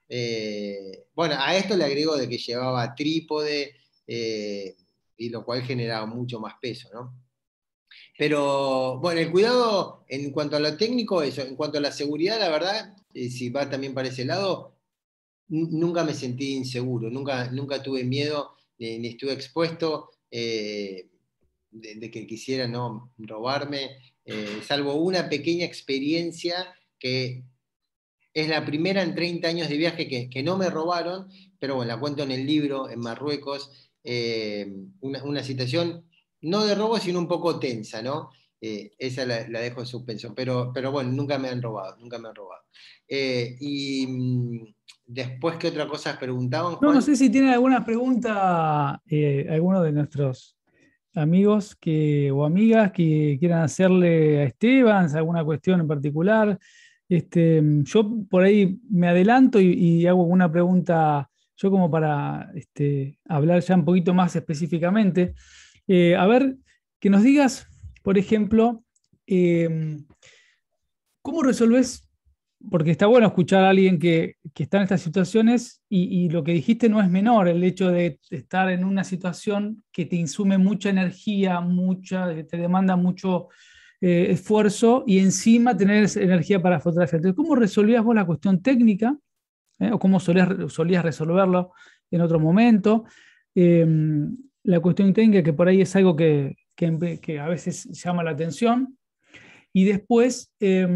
Bueno, a esto le agrego de que llevaba trípode, y lo cual generaba mucho más peso, ¿no? Pero bueno, el cuidado en cuanto a lo técnico, eso, en cuanto a la seguridad, la verdad, si va también para ese lado, nunca me sentí inseguro, nunca tuve miedo, ni estuve expuesto de que quisieran, ¿no?, robarme, salvo una pequeña experiencia que es la primera en 30 años de viaje que no me robaron, pero bueno, la cuento en el libro, en Marruecos, una situación no de robo, sino un poco tensa, ¿no? Esa la dejo en suspenso, pero bueno, nunca me han robado, nunca me han robado. Después, ¿qué otra cosa preguntaban, No sé Juan? si tiene alguna pregunta alguno de nuestros amigos o amigas que quieran hacerle a Esteban, alguna cuestión en particular. Yo por ahí me adelanto y hago una pregunta, yo como para hablar ya un poquito más específicamente. A ver, que nos digas, por ejemplo, eh, ¿cómo resolvés? Porque está bueno escuchar a alguien que está en estas situaciones y lo que dijiste no es menor, el hecho de estar en una situación que te insume mucha energía, te demanda mucho esfuerzo y encima tener esa energía para fotografiar. Entonces, ¿cómo resolvías vos la cuestión técnica? ¿O cómo solías resolverlo en otro momento? Eh, la cuestión técnica que por ahí es algo que a veces llama la atención. Y después,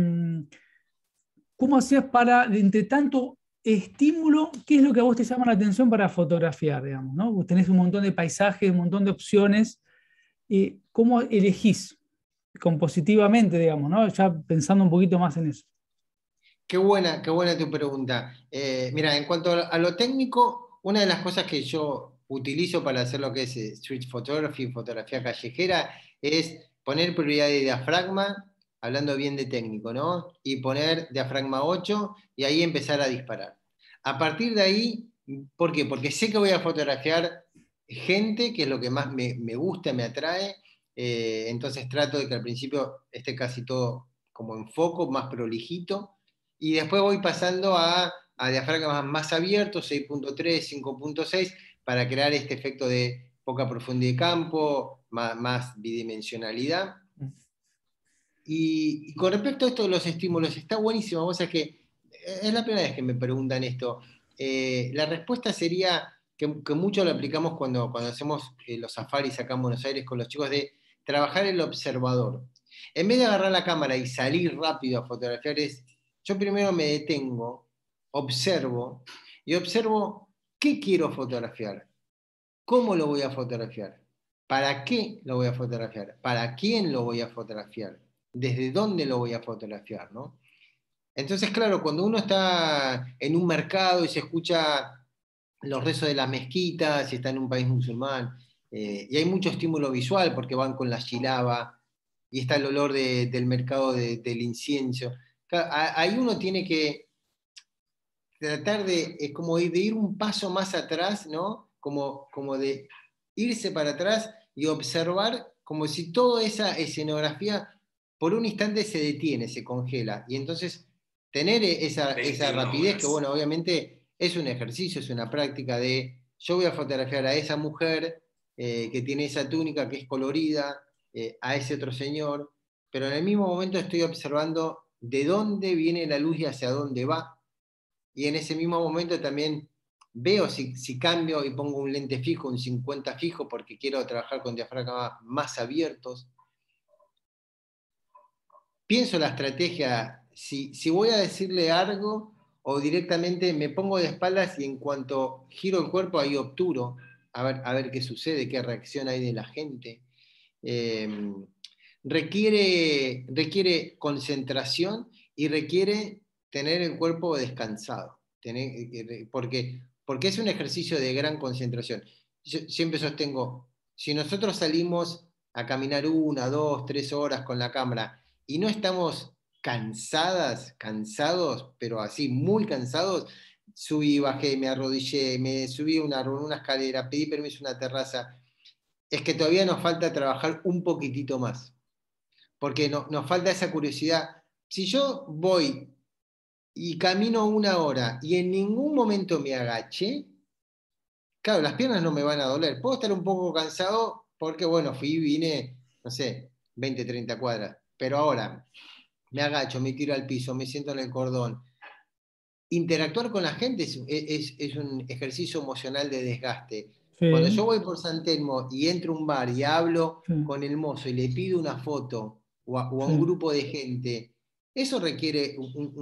¿cómo hacías para, entre tanto estímulo, qué es lo que a vos te llama la atención para fotografiar, digamos, ¿no? Vos tenés un montón de paisajes, un montón de opciones. ¿Cómo elegís compositivamente, digamos, ¿no? Ya pensando un poquito más en eso. Qué buena tu pregunta. Mira, en cuanto a lo técnico, una de las cosas que yo utilizo para hacer lo que es street photography, fotografía callejera, es poner prioridad de diafragma, hablando bien de técnico, ¿no? Y poner diafragma 8 y ahí empezar a disparar. A partir de ahí, ¿por qué? Porque sé que voy a fotografiar gente, que es lo que más me gusta, me atrae, entonces trato de que al principio esté casi todo como en foco, más prolijito, y después voy pasando a diafragmas más abiertos, 6.3, 5.6, para crear este efecto de poca profundidad de campo, más bidimensionalidad. Y con respecto a esto de los estímulos, está buenísimo. Vos sabés que es la primera vez que me preguntan esto. La respuesta sería que mucho lo aplicamos cuando hacemos los safaris acá en Buenos Aires con los chicos, de trabajar el observador. En vez de agarrar la cámara y salir rápido a fotografiar, yo primero me detengo, observo, y observo qué quiero fotografiar, cómo lo voy a fotografiar, para qué lo voy a fotografiar, para quién lo voy a fotografiar, desde dónde lo voy a fotografiar, ¿no? Entonces, claro, cuando uno está en un mercado y se escucha los rezos de las mezquitas, y está en un país musulmán, y hay mucho estímulo visual porque van con la shilaba, y está el olor del mercado del incienso, claro, ahí uno tiene que tratar de ir un paso más atrás, ¿no? Como de irse para atrás y observar como si toda esa escenografía por un instante se detiene, se congela. Y entonces tener esa rapidez, que bueno, obviamente es un ejercicio, es una práctica de, yo voy a fotografiar a esa mujer que tiene esa túnica que es colorida, a ese otro señor, pero en el mismo momento estoy observando de dónde viene la luz y hacia dónde va, y en ese mismo momento también veo si cambio y pongo un lente fijo, un 50 fijo, porque quiero trabajar con diafragmas más abiertos. Pienso la estrategia, si voy a decirle algo o directamente me pongo de espaldas y en cuanto giro el cuerpo ahí obturo, a ver qué sucede, qué reacción hay de la gente. Eh, requiere concentración y requiere tener el cuerpo descansado, porque es un ejercicio de gran concentración. Yo siempre sostengo, si nosotros salimos a caminar 1, 2, 3 horas con la cámara y no estamos cansados, pero así muy cansados, subí, bajé, me arrodillé, me subí una escalera, pedí permiso a una terraza, es que todavía nos falta trabajar un poquitito más, porque nos falta esa curiosidad. Si yo voy y camino 1 hora y en ningún momento me agaché, claro, las piernas no me van a doler. Puedo estar un poco cansado porque, bueno, fui y vine, no sé, 20, 30 cuadras, pero ahora me agacho, me tiro al piso, me siento en el cordón. Interactuar con la gente es un ejercicio emocional de desgaste. Cuando Sí, yo voy por San Telmo y entro a un bar y hablo sí, con el mozo y le pido una foto o a un sí, grupo de gente, eso requiere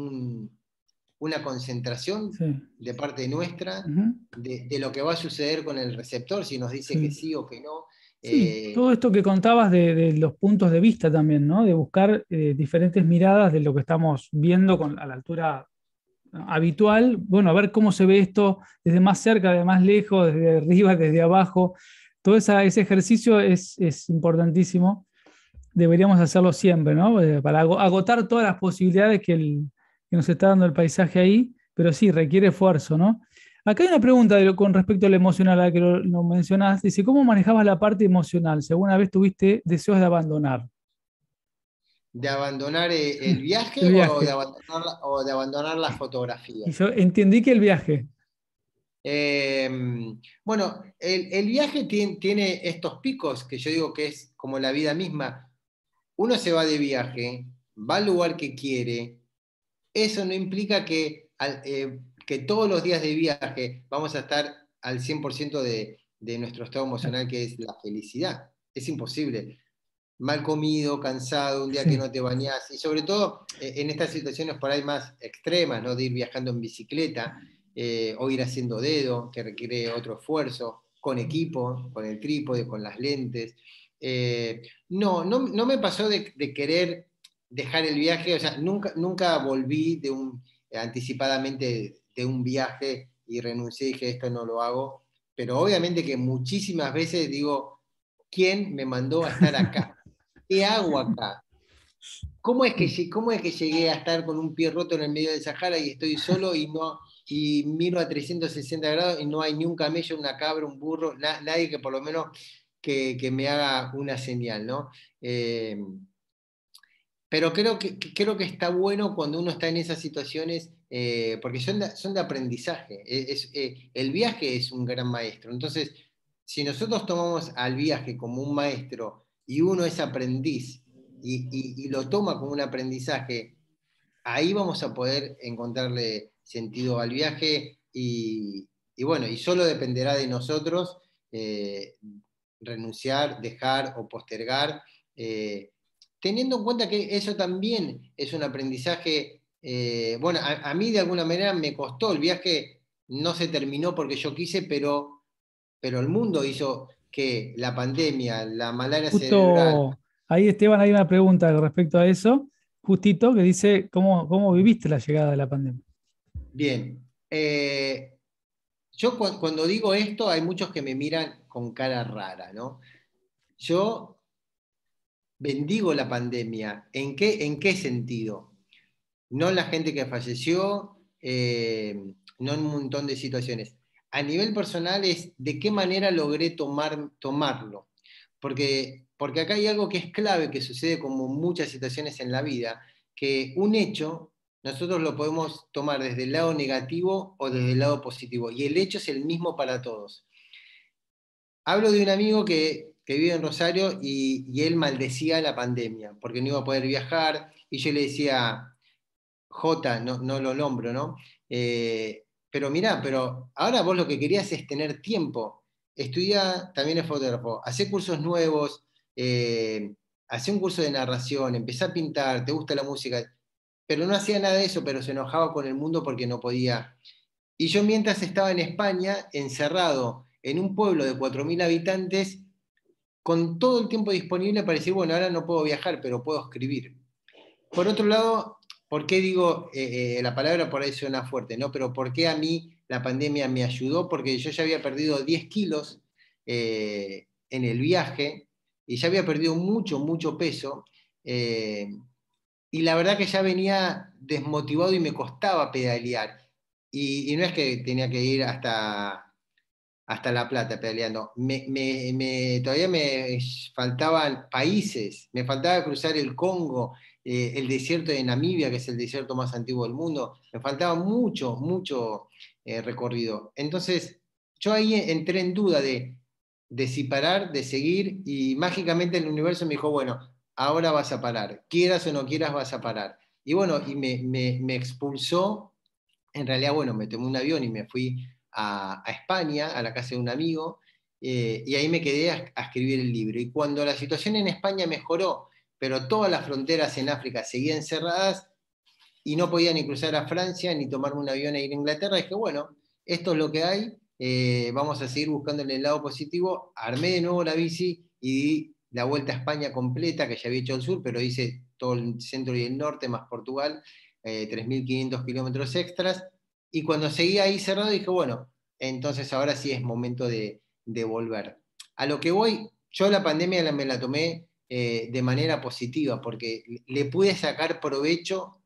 una concentración sí. de parte nuestra Ujú. de lo que va a suceder con el receptor, si nos dice que Sí. sí o que no. Sí, todo esto que contabas de los puntos de vista también, ¿no? De buscar diferentes miradas de lo que estamos viendo a la altura habitual. Bueno, a ver cómo se ve esto desde más cerca, de más lejos, desde arriba, desde abajo. Todo ese ejercicio es importantísimo. Deberíamos hacerlo siempre, ¿no? Para agotar todas las posibilidades que nos está dando el paisaje ahí, pero sí, requiere esfuerzo, ¿no? Acá hay una pregunta con respecto al emocional, a la que lo mencionaste. Dice, ¿cómo manejabas la parte emocional si alguna vez tuviste deseos de abandonar de abandonar el el viaje viaje? o de abandonar la Y fotografía. yo entendí que el viaje. Eh, bueno, el viaje tiene estos picos que yo digo que es como la vida misma. Uno se va de viaje, va al lugar que quiere. Eso no implica que todos los días de viaje vamos a estar al 100% de nuestro estado emocional, que es la felicidad. Es imposible. Mal comido, cansado, un día que Sí, no te bañás, y sobre todo en estas situaciones por ahí más extremas, ¿no? De ir viajando en bicicleta, o ir haciendo dedo, que requiere otro esfuerzo, con equipo, con el trípode, con las lentes. No me pasó de querer dejar el viaje, o sea, nunca volví anticipadamente de un viaje y renuncié y dije, esto no lo hago, pero obviamente que muchísimas veces digo, ¿quién me mandó a estar acá? ¿Qué hago acá? cómo es que llegué a estar con un pie roto en el medio del Sahara y estoy solo y miro a 360 grados y no hay ni un camello, una cabra, un burro, nadie que por lo menos que me haga una señal, ¿no? Eh, pero creo que está bueno cuando uno está en esas situaciones, porque son de aprendizaje. El viaje es un gran maestro. Entonces, si nosotros tomamos al viaje como un maestro y uno es aprendiz y lo toma como un aprendizaje, ahí vamos a poder encontrarle sentido al viaje y bueno, y solo dependerá de nosotros renunciar, dejar o postergar, teniendo en cuenta que eso también es un aprendizaje, bueno, a mí de alguna manera me costó, el viaje no se terminó porque yo quise, pero el mundo hizo que la pandemia, la malaria cerebral. Justo ahí, Esteban, hay una pregunta respecto a eso, justito, que dice, ¿cómo viviste la llegada de la pandemia? Bien, yo cuando digo esto hay muchos que me miran con cara rara, ¿no? Yo bendigo la pandemia. En qué sentido? No la gente que falleció, no en un montón de situaciones. A nivel personal es de qué manera logré tomarlo. Porque acá hay algo que es clave, que sucede como muchas situaciones en la vida, que un hecho nosotros lo podemos tomar desde el lado negativo o desde el lado positivo, y el hecho es el mismo para todos. Hablo de un amigo que vive en Rosario y él maldecía la pandemia, porque no iba a poder viajar, y yo le decía, J, no lo nombro, ¿no? Pero mirá, pero ahora vos lo que querías es tener tiempo. Estudia, también es fotógrafo, hace cursos nuevos, hace un curso de narración, empezá a pintar, te gusta la música, pero no hacía nada de eso, pero se enojaba con el mundo porque no podía. Y yo mientras estaba en España, encerrado en un pueblo de 4.000 habitantes, con todo el tiempo disponible para decir, bueno, ahora no puedo viajar, pero puedo escribir. Por otro lado, ¿por qué digo, la palabra por ahí suena fuerte, ¿no? Pero ¿por qué a mí la pandemia me ayudó? Porque yo ya había perdido 10 kilos en el viaje y ya había perdido mucho, mucho peso. eh, y la verdad que ya venía desmotivado y me costaba pedalear. Y no es que tenía que ir hasta La Plata pedaleando. Todavía me faltaban países, me faltaba cruzar el Congo, el desierto de Namibia, que es el desierto más antiguo del mundo, me faltaba mucho, mucho recorrido. Entonces, yo ahí entré en duda de si parar, de seguir, y mágicamente el universo me dijo, bueno, ahora vas a parar, quieras o no quieras, vas a parar. Y bueno, y me expulsó, en realidad, bueno, me tomé un avión y me fui a España, a la casa de un amigo, y ahí me quedé a escribir el libro. Y cuando la situación en España mejoró, pero todas las fronteras en África seguían cerradas y no podía ni cruzar a Francia, ni tomarme un avión e ir a Inglaterra, dije, bueno, esto es lo que hay, vamos a seguir buscando en el lado positivo. Armé de nuevo la bici y di la vuelta a España completa, que ya había hecho el sur, pero hice todo el centro y el norte, más Portugal, 3.500 kilómetros extras. Y cuando seguía ahí cerrado, dije, bueno, entonces ahora sí es momento de volver. A lo que voy, yo la pandemia me la tomé de manera positiva, porque le pude sacar provecho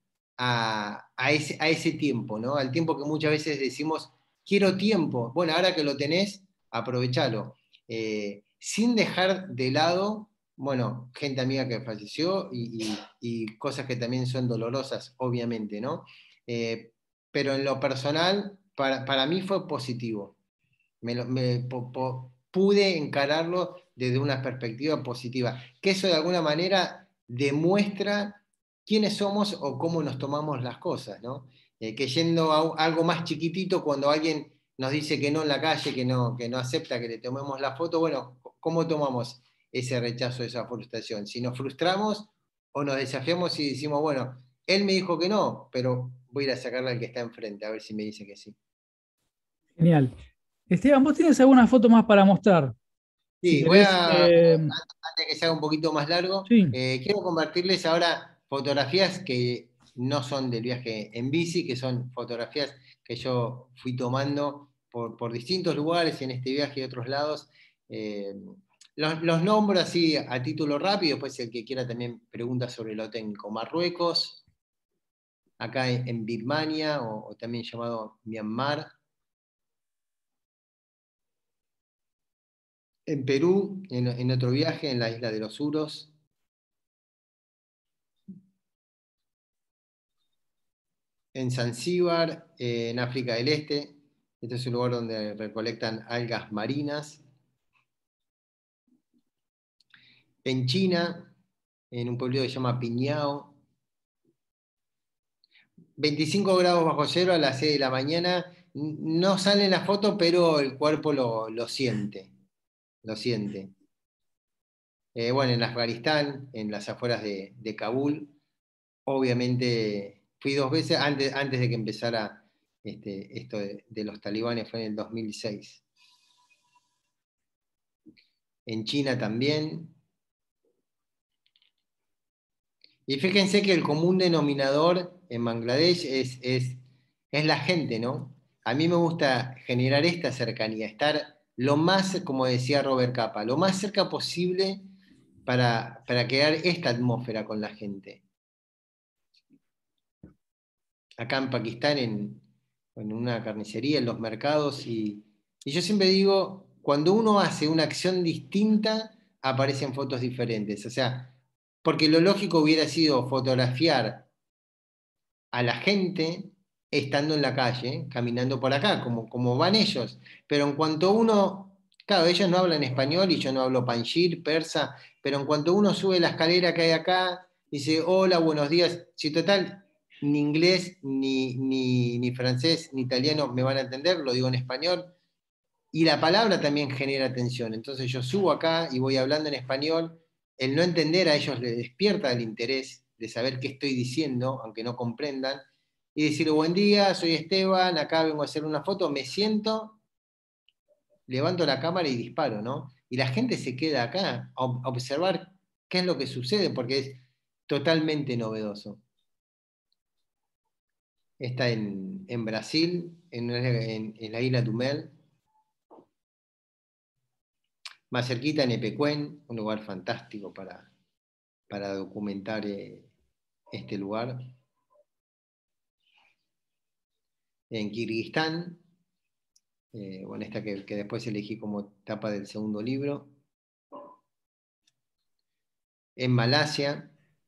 a ese tiempo, ¿no? Al tiempo que muchas veces decimos, quiero tiempo. Bueno, ahora que lo tenés, aprovechalo. Sin dejar de lado, bueno, gente amiga que falleció y cosas que también son dolorosas, obviamente, ¿no? Pero en lo personal, para mí fue positivo. Pude encararlo desde una perspectiva positiva, que eso de alguna manera demuestra quiénes somos o cómo nos tomamos las cosas, ¿no? Que yendo a algo más chiquitito, cuando alguien nos dice que no en la calle, que no acepta que le tomemos la foto, bueno, ¿cómo tomamos ese rechazo, esa frustración? Si nos frustramos o nos desafiamos y decimos, bueno, él me dijo que no, pero voy a ir a sacarle al que está enfrente, a ver si me dice que sí. Genial. Esteban, ¿vos tienes alguna foto más para mostrar? Si Sí, querés, antes que sea un poquito más largo, sí, quiero compartirles ahora fotografías que no son del viaje en bici, que son fotografías que yo fui tomando por distintos lugares en este viaje y otros lados. Eh, Los nombro así a título rápido, después el que quiera también pregunta sobre lo técnico. Marruecos, acá en Birmania, o también llamado Myanmar. En Perú, en otro viaje, en la isla de los Uros. En Zanzíbar, en África del Este. Este es un lugar donde recolectan algas marinas. En China, en un pueblo que se llama Piñao. 25 grados bajo cero a las 6 de la mañana. No sale en la foto, pero el cuerpo lo siente. Lo siente. Bueno, en Afganistán, en las afueras de Kabul. Obviamente fui 2 veces antes de que empezara esto de los talibanes, fue en el 2006. En China también. Y fíjense que el común denominador en Bangladesh es la gente, ¿no? A mí me gusta generar esta cercanía, estar lo más, como decía Robert Capa, lo más cerca posible para crear esta atmósfera con la gente. Acá en Pakistán, en una carnicería, en los mercados, y yo siempre digo, cuando uno hace una acción distinta, aparecen fotos diferentes. O sea, porque lo lógico hubiera sido fotografiar a la gente estando en la calle, caminando por acá, como van ellos. Pero en cuanto uno, claro, ellos no hablan español y yo no hablo panjir, persa, pero en cuanto uno sube la escalera que hay acá, dice, hola, buenos días, si total, ni inglés, ni francés, ni italiano me van a entender, lo digo en español, y la palabra también genera tensión. Entonces yo subo acá y voy hablando en español, el no entender a ellos les despierta el interés de saber qué estoy diciendo, aunque no comprendan, y decir, buen día, soy Esteban, acá vengo a hacer una foto, me siento, levanto la cámara y disparo, ¿no? Y la gente se queda acá a observar qué es lo que sucede, porque es totalmente novedoso. Está en Brasil, en la isla Dumel, más cerquita en Epecuén, un lugar fantástico para documentar este lugar. En Kirguistán, bueno, esta que después elegí como tapa del segundo libro. En Malasia,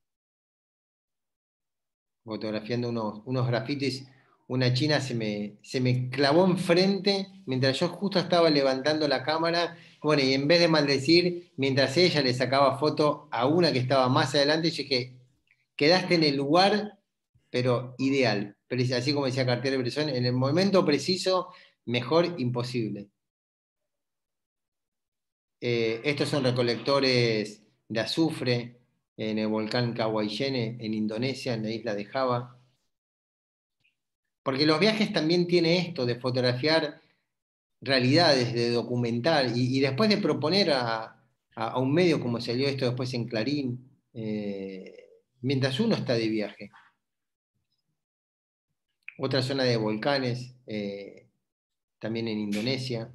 fotografiando unos grafitis, una china se me clavó enfrente mientras yo justo estaba levantando la cámara. Bueno, y en vez de maldecir, mientras ella le sacaba foto a una que estaba más adelante, yo dije, quedaste en el lugar, pero ideal. Así como decía Cartier-Bresson, en el momento preciso, mejor imposible. Estos son recolectores de azufre en el volcán Kawaichene, en Indonesia, en la isla de Java. Porque los viajes también tienen esto de fotografiar realidades, de documentar, y después de proponer a un medio como salió esto después en Clarín, mientras uno está de viaje. Otra zona de volcanes, también en Indonesia.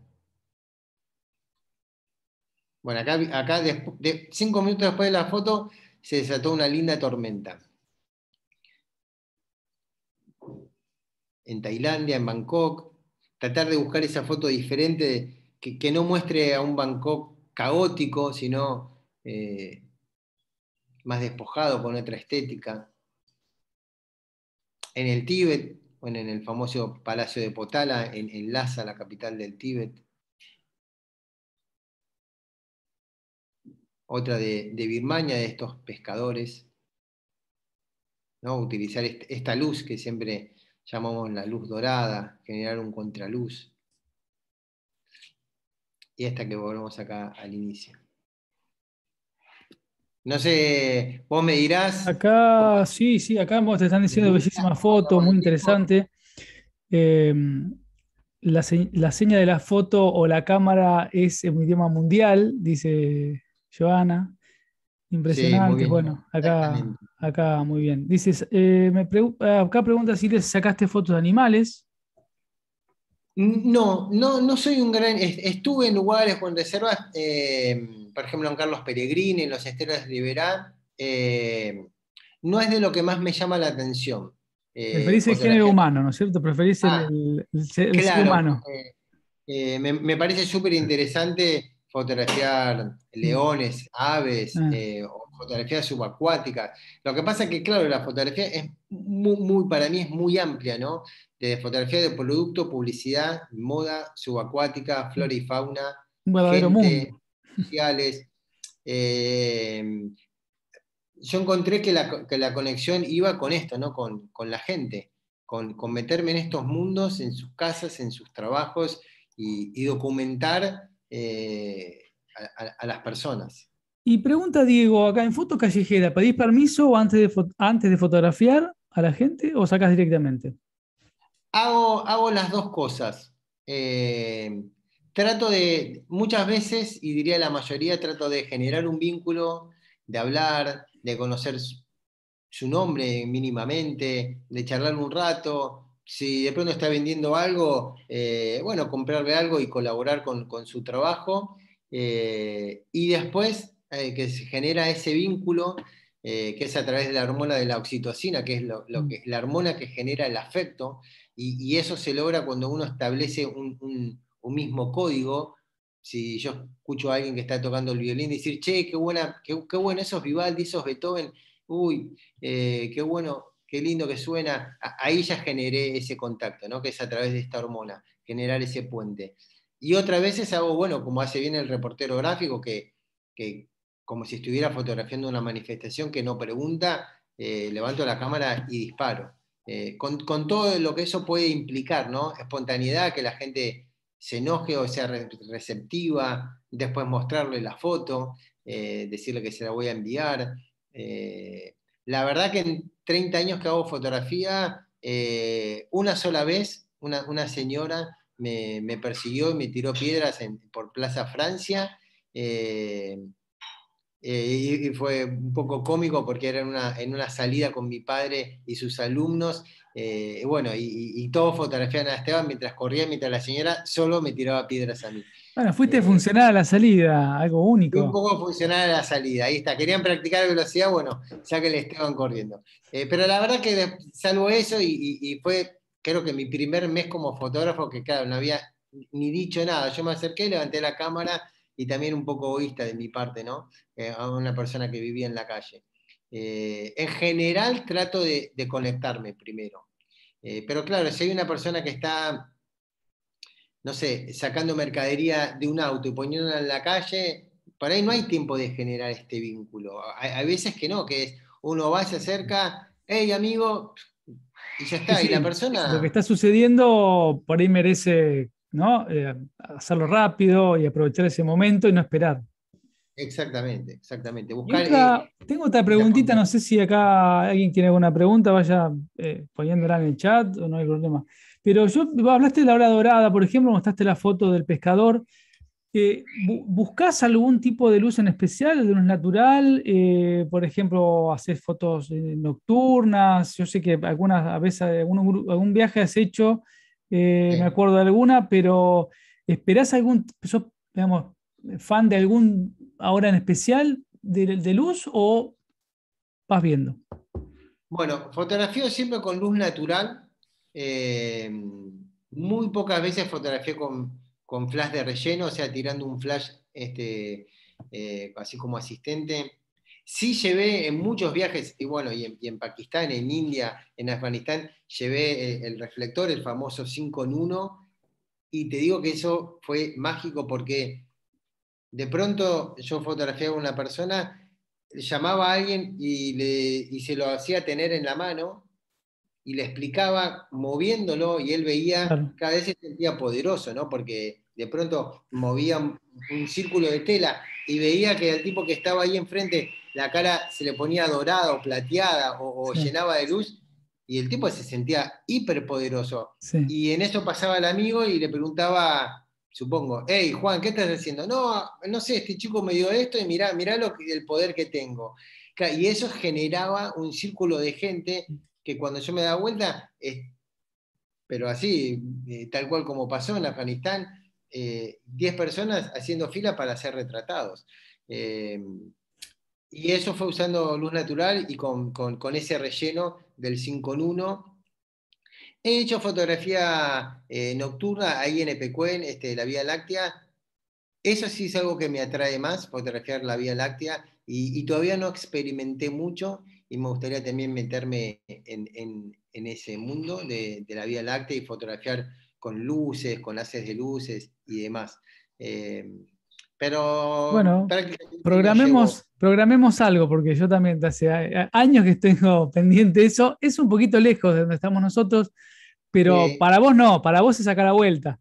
Bueno, acá 5 minutos después de la foto se desató una linda tormenta. En Tailandia, en Bangkok, tratar de buscar esa foto diferente que no muestre a un Bangkok caótico, sino más despojado, con otra estética. En el Tíbet, bueno, en el famoso Palacio de Potala, en Lhasa, la capital del Tíbet. Otra de Birmania, de estos pescadores, ¿no? Utilizar esta luz que siempre llamamos la luz dorada, generar un contraluz. Y esta que volvemos acá al inicio. No sé, vos me dirás. Acá, sí, acá te están diciendo bellísimas fotos, muy interesante. Eh, la seña de la foto o la cámara es en un idioma mundial, dice Joana. Sí, muy Impresionante. bien. Bueno, Exactamente. acá muy bien. Dices, acá pregunta si le sacaste fotos de animales. No soy un gran. Estuve en lugares con reservas por ejemplo, en Carlos Pellegrini, en los esteros de Liberá, no es de lo que más me llama la atención. Preferís el género Fotografía. humano, ¿no es cierto? Preferís Ah, el ser claro. humano. Me parece súper interesante fotografiar Mm. leones, aves, Ah, o fotografías subacuáticas. Lo que pasa es que, claro, la fotografía es para mí es muy amplia, ¿no? De fotografía de producto, publicidad, moda, subacuática, mm. flora y fauna, Un verdadero gente, mundo. sociales. Eh, yo encontré que la conexión iba con esto, ¿no? Con la gente, con meterme en estos mundos, en sus casas, en sus trabajos y documentar a las personas. Y pregunta Diego, acá en foto callejera, ¿pedís permiso antes antes de fotografiar a la gente o sacás directamente? Hago las dos cosas. Eh, muchas veces, y diría la mayoría, trato de generar un vínculo, de hablar, de conocer su nombre mínimamente, de charlar un rato. Si de pronto está vendiendo algo, bueno, comprarle algo y colaborar con su trabajo. Y después que se genera ese vínculo, que es a través de la hormona de la oxitocina, que es Mm. que, la hormona que genera el afecto, y eso se logra cuando uno establece un mismo código. Si yo escucho a alguien que está tocando el violín decir, che, qué bueno esos Vivaldi, esos Beethoven, uy, qué bueno, qué lindo que suena. Ahí ya generé ese contacto, ¿no? Que es a través de esta hormona, generar ese puente. Y otras veces hago, bueno, como hace bien el reportero gráfico, que como si estuviera fotografiando una manifestación que no pregunta, levanto la cámara y disparo. Con todo lo que eso puede implicar, ¿no? Espontaneidad, que la gente se enoje o sea receptiva, después mostrarle la foto, decirle que se la voy a enviar. Eh, la verdad que en 30 años que hago fotografía, una sola vez una señora me persiguió y me tiró piedras por Plaza Francia. eh, y fue un poco cómico porque era en una salida con mi padre y sus alumnos. Bueno, y todos fotografiaban a Esteban mientras corría, mientras la señora solo me tiraba piedras a mí. Bueno, fuiste Eh, funcional a la salida, algo Fue un único. poco funcional a la salida, ahí está. Querían practicar velocidad, bueno, ya que le estaban corriendo. Pero la verdad que salvo eso, y fue, creo que mi primer mes como fotógrafo, que claro, no había ni dicho nada. Yo me acerqué, levanté la cámara y también un poco egoísta de mi parte, ¿no? A una persona que vivía en la calle. En general trato de conectarme primero. Pero claro, si hay una persona que está, no sé, sacando mercadería de un auto y poniéndola en la calle, por ahí no hay tiempo de generar este vínculo. Hay veces que no, que es uno va, se acerca, hey amigo, y ya Sí, está. Y la sí. Lo que persona, está sucediendo por ahí merece, ¿no? Hacerlo rápido y aprovechar ese momento y no esperar. exactamente, exactamente. Y Buscar otra, tengo otra la preguntita, no espontaneidad. sé si acá alguien tiene alguna pregunta, vaya poniéndola en el chat o no hay problema. Pero vos hablaste de la hora dorada, por ejemplo, mostraste la foto del pescador. ¿Buscás algún tipo de luz en especial, de luz natural? Por ejemplo, ¿haces fotos nocturnas? Yo sé que algunas, a veces algún viaje has hecho, me Sí. acuerdo de alguna, pero ¿esperás sos, digamos, fan de algún ahora en especial de luz o vas viendo? Bueno, fotografío siempre con luz natural. eh, Muy pocas veces fotografié con flash de relleno, o sea, tirando un flash así como asistente. Sí llevé en muchos viajes, y bueno, y en Pakistán, en India, en Afganistán, llevé el reflector, el famoso 5 en 1, y te digo que eso fue mágico porque de pronto yo fotografiaba a una persona, llamaba a alguien y se lo hacía tener en la mano y le explicaba moviéndolo y él veía, Claro. cada vez se sentía poderoso, ¿no? Porque de pronto movía un círculo de tela y veía que al tipo que estaba ahí enfrente la cara se le ponía dorada o plateada o Sí, llenaba de luz y el tipo se sentía hiperpoderoso. sí. Y en eso pasaba el amigo y le preguntaba, supongo, hey Juan, ¿qué estás haciendo? No, no sé, este chico me dio esto y mirá el poder que tengo. Y eso generaba un círculo de gente que cuando yo me daba vuelta, pero así, tal cual como pasó en Afganistán, 10 personas haciendo fila para ser retratados. Y eso fue usando luz natural y con ese relleno del 5 en 1. He hecho fotografía nocturna ahí en Epecuén, la Vía Láctea. Eso sí es algo que me atrae más, fotografiar la Vía Láctea, y todavía no experimenté mucho y me gustaría también meterme en ese mundo de la Vía Láctea y fotografiar con luces, con haces de luces y demás. Eh, pero Bueno, prácticamente no llego. programemos algo, porque yo también hace años que tengo pendiente eso. Es un poquito lejos de donde estamos nosotros, pero Sí. para vos no, para vos es sacar la vuelta.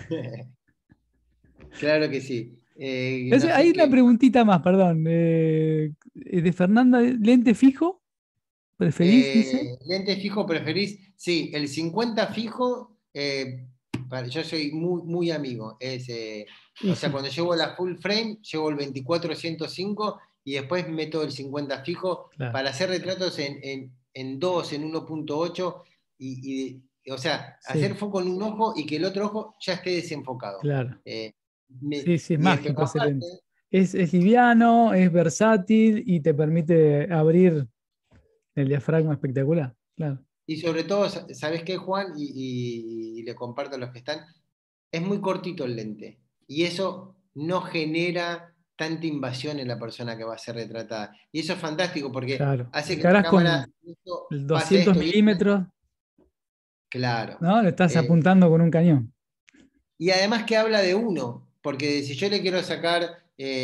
Claro que sí. No Hay sé una qué. preguntita más, perdón. De Fernanda, ¿lente fijo? ¿Preferís? Dice. ¿Lente fijo preferís? Sí, el 50 fijo, yo soy muy, muy amigo. Y O sea, sí, cuando llevo la full frame, llevo el 24-105 y después meto el 50 fijo claro, para hacer retratos en 2, en 1.8 o sea, hacer sí, foco en un ojo y que el otro ojo ya esté desenfocado. claro. Eh, Sí, sí, es pero mágico ese lente. aparte, Es liviano, es versátil y te permite abrir el diafragma espectacular. Claro. y sobre todo, ¿sabes qué, Juan? Y le comparto a los que están, es muy cortito el lente y eso no genera tanta invasión en la persona que va a ser retratada. Y eso es fantástico porque Claro. hace que la Encarás cámara, con esto, el pase 200 esto y esto. milímetros, Claro. ¿no? Le estás Eh, apuntando con un cañón. y además que habla de uno, porque si yo le quiero sacar,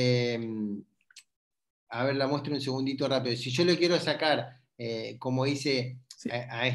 a ver, la muestro un segundito rápido, si yo le quiero sacar, como hice Sí,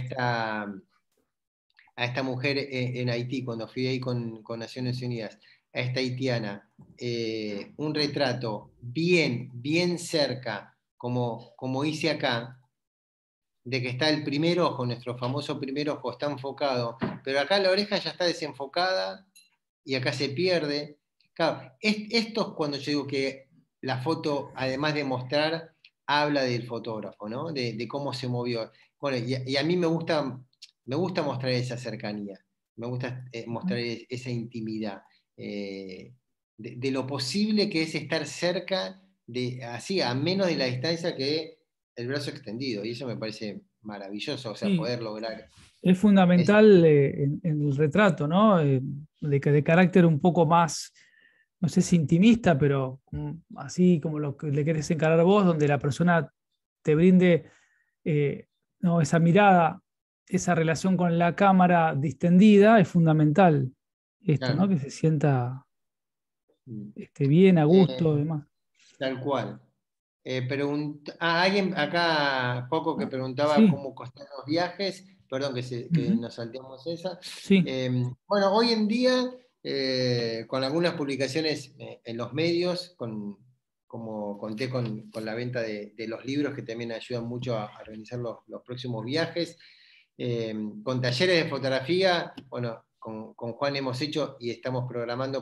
a esta mujer en Haití, cuando fui ahí con Naciones Unidas, a esta haitiana, un retrato bien, bien cerca, como hice acá, de que está el primer ojo, nuestro famoso primer ojo está enfocado, pero acá la oreja ya está desenfocada y acá se pierde. Claro, esto es cuando yo digo que la foto, además de mostrar, habla del fotógrafo, ¿no? De cómo se movió. Bueno, y a mí me gusta mostrar esa cercanía, me gusta mostrar esa intimidad, de lo posible que es estar cerca, así, a menos de la distancia que el brazo extendido, y eso me parece maravilloso, o sea, sí, poder lograr es eso. fundamental en el retrato, ¿no? De carácter un poco más, no sé si intimista, pero así como lo que le querés encarar vos, donde la persona te brinde no, esa mirada, esa relación con la cámara distendida, es fundamental. Esto, ¿no? Claro. Que se sienta Mm. bien, a gusto, Eh, demás. Tal cual. Alguien acá, poco que preguntaba Sí, cómo costan los viajes, perdón que ujú, nos salteamos esa. sí, Bueno, hoy en día, con algunas publicaciones en los medios, como conté con la venta de los libros que también ayudan mucho a organizar los próximos viajes, con talleres de fotografía, bueno, con Juan hemos hecho y estamos programando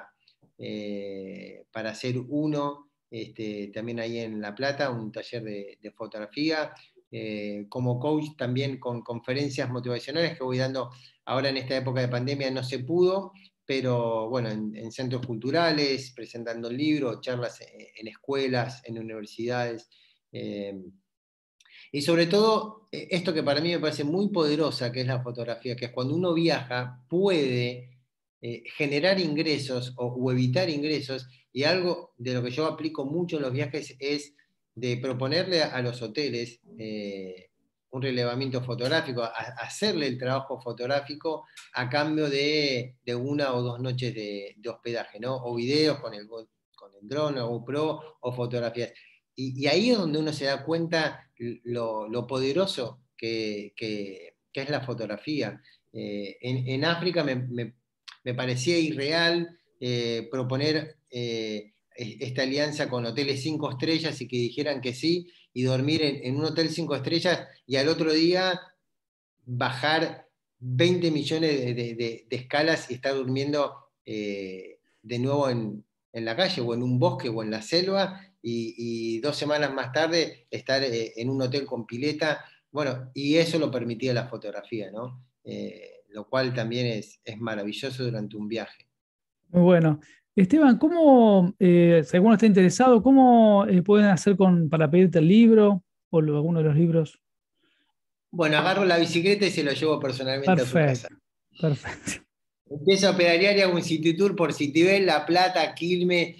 para hacer uno también ahí en La Plata, un taller de fotografía, como coach también con conferencias motivacionales que voy dando ahora en esta época de pandemia no se pudo, pero bueno, en centros culturales, presentando el libro, charlas en escuelas, en universidades. eh, y sobre todo, esto que para mí me parece muy poderosa, que es la fotografía, que es cuando uno viaja, puede generar ingresos o evitar ingresos, y algo de lo que yo aplico mucho en los viajes es de proponerle a los hoteles un relevamiento fotográfico, hacerle el trabajo fotográfico a cambio de 1 o 2 noches de hospedaje, ¿no? O videos con el dron o GoPro o fotografías. Y ahí es donde uno se da cuenta lo poderoso que es la fotografía. En África me parecía irreal proponer esta alianza con hoteles 5 estrellas y que dijeran que sí y dormir en un hotel 5 estrellas y al otro día bajar 20 millones de escalas y estar durmiendo de nuevo en la calle o en un bosque o en la selva y 2 semanas más tarde estar en un hotel con pileta. Bueno, y eso lo permitía la fotografía, ¿no? Lo cual también es maravilloso durante un viaje. muy bueno. Esteban, ¿cómo, si alguno está interesado, cómo pueden hacer para pedirte el libro o alguno de los libros? Bueno, agarro la bicicleta y se lo llevo personalmente a su casa. Perfecto, perfecto. Empiezo a pedalear y hago un city tour por Citibel, La Plata, Quilmes.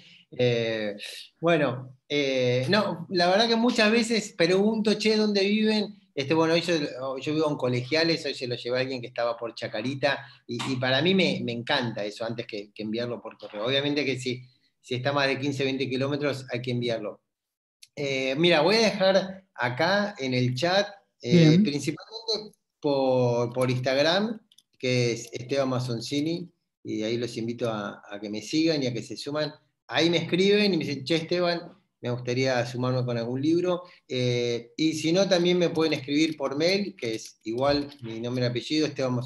No, la verdad que muchas veces pregunto, che, ¿dónde viven? Bueno, yo vivo en Colegiales, hoy se lo llevé a alguien que estaba por Chacarita, y para mí me encanta eso, antes que enviarlo por correo. Obviamente que si está más de 15, 20 kilómetros, hay que enviarlo. Mira, voy a dejar acá en el chat, Bien, principalmente por Instagram, que es Esteban Mazzoncini, y ahí los invito a que me sigan y a que se suman. Ahí me escriben y me dicen, che, Esteban, me gustaría sumarme con algún libro. Y si no, también me pueden escribir por mail, que es igual mi nombre y apellido,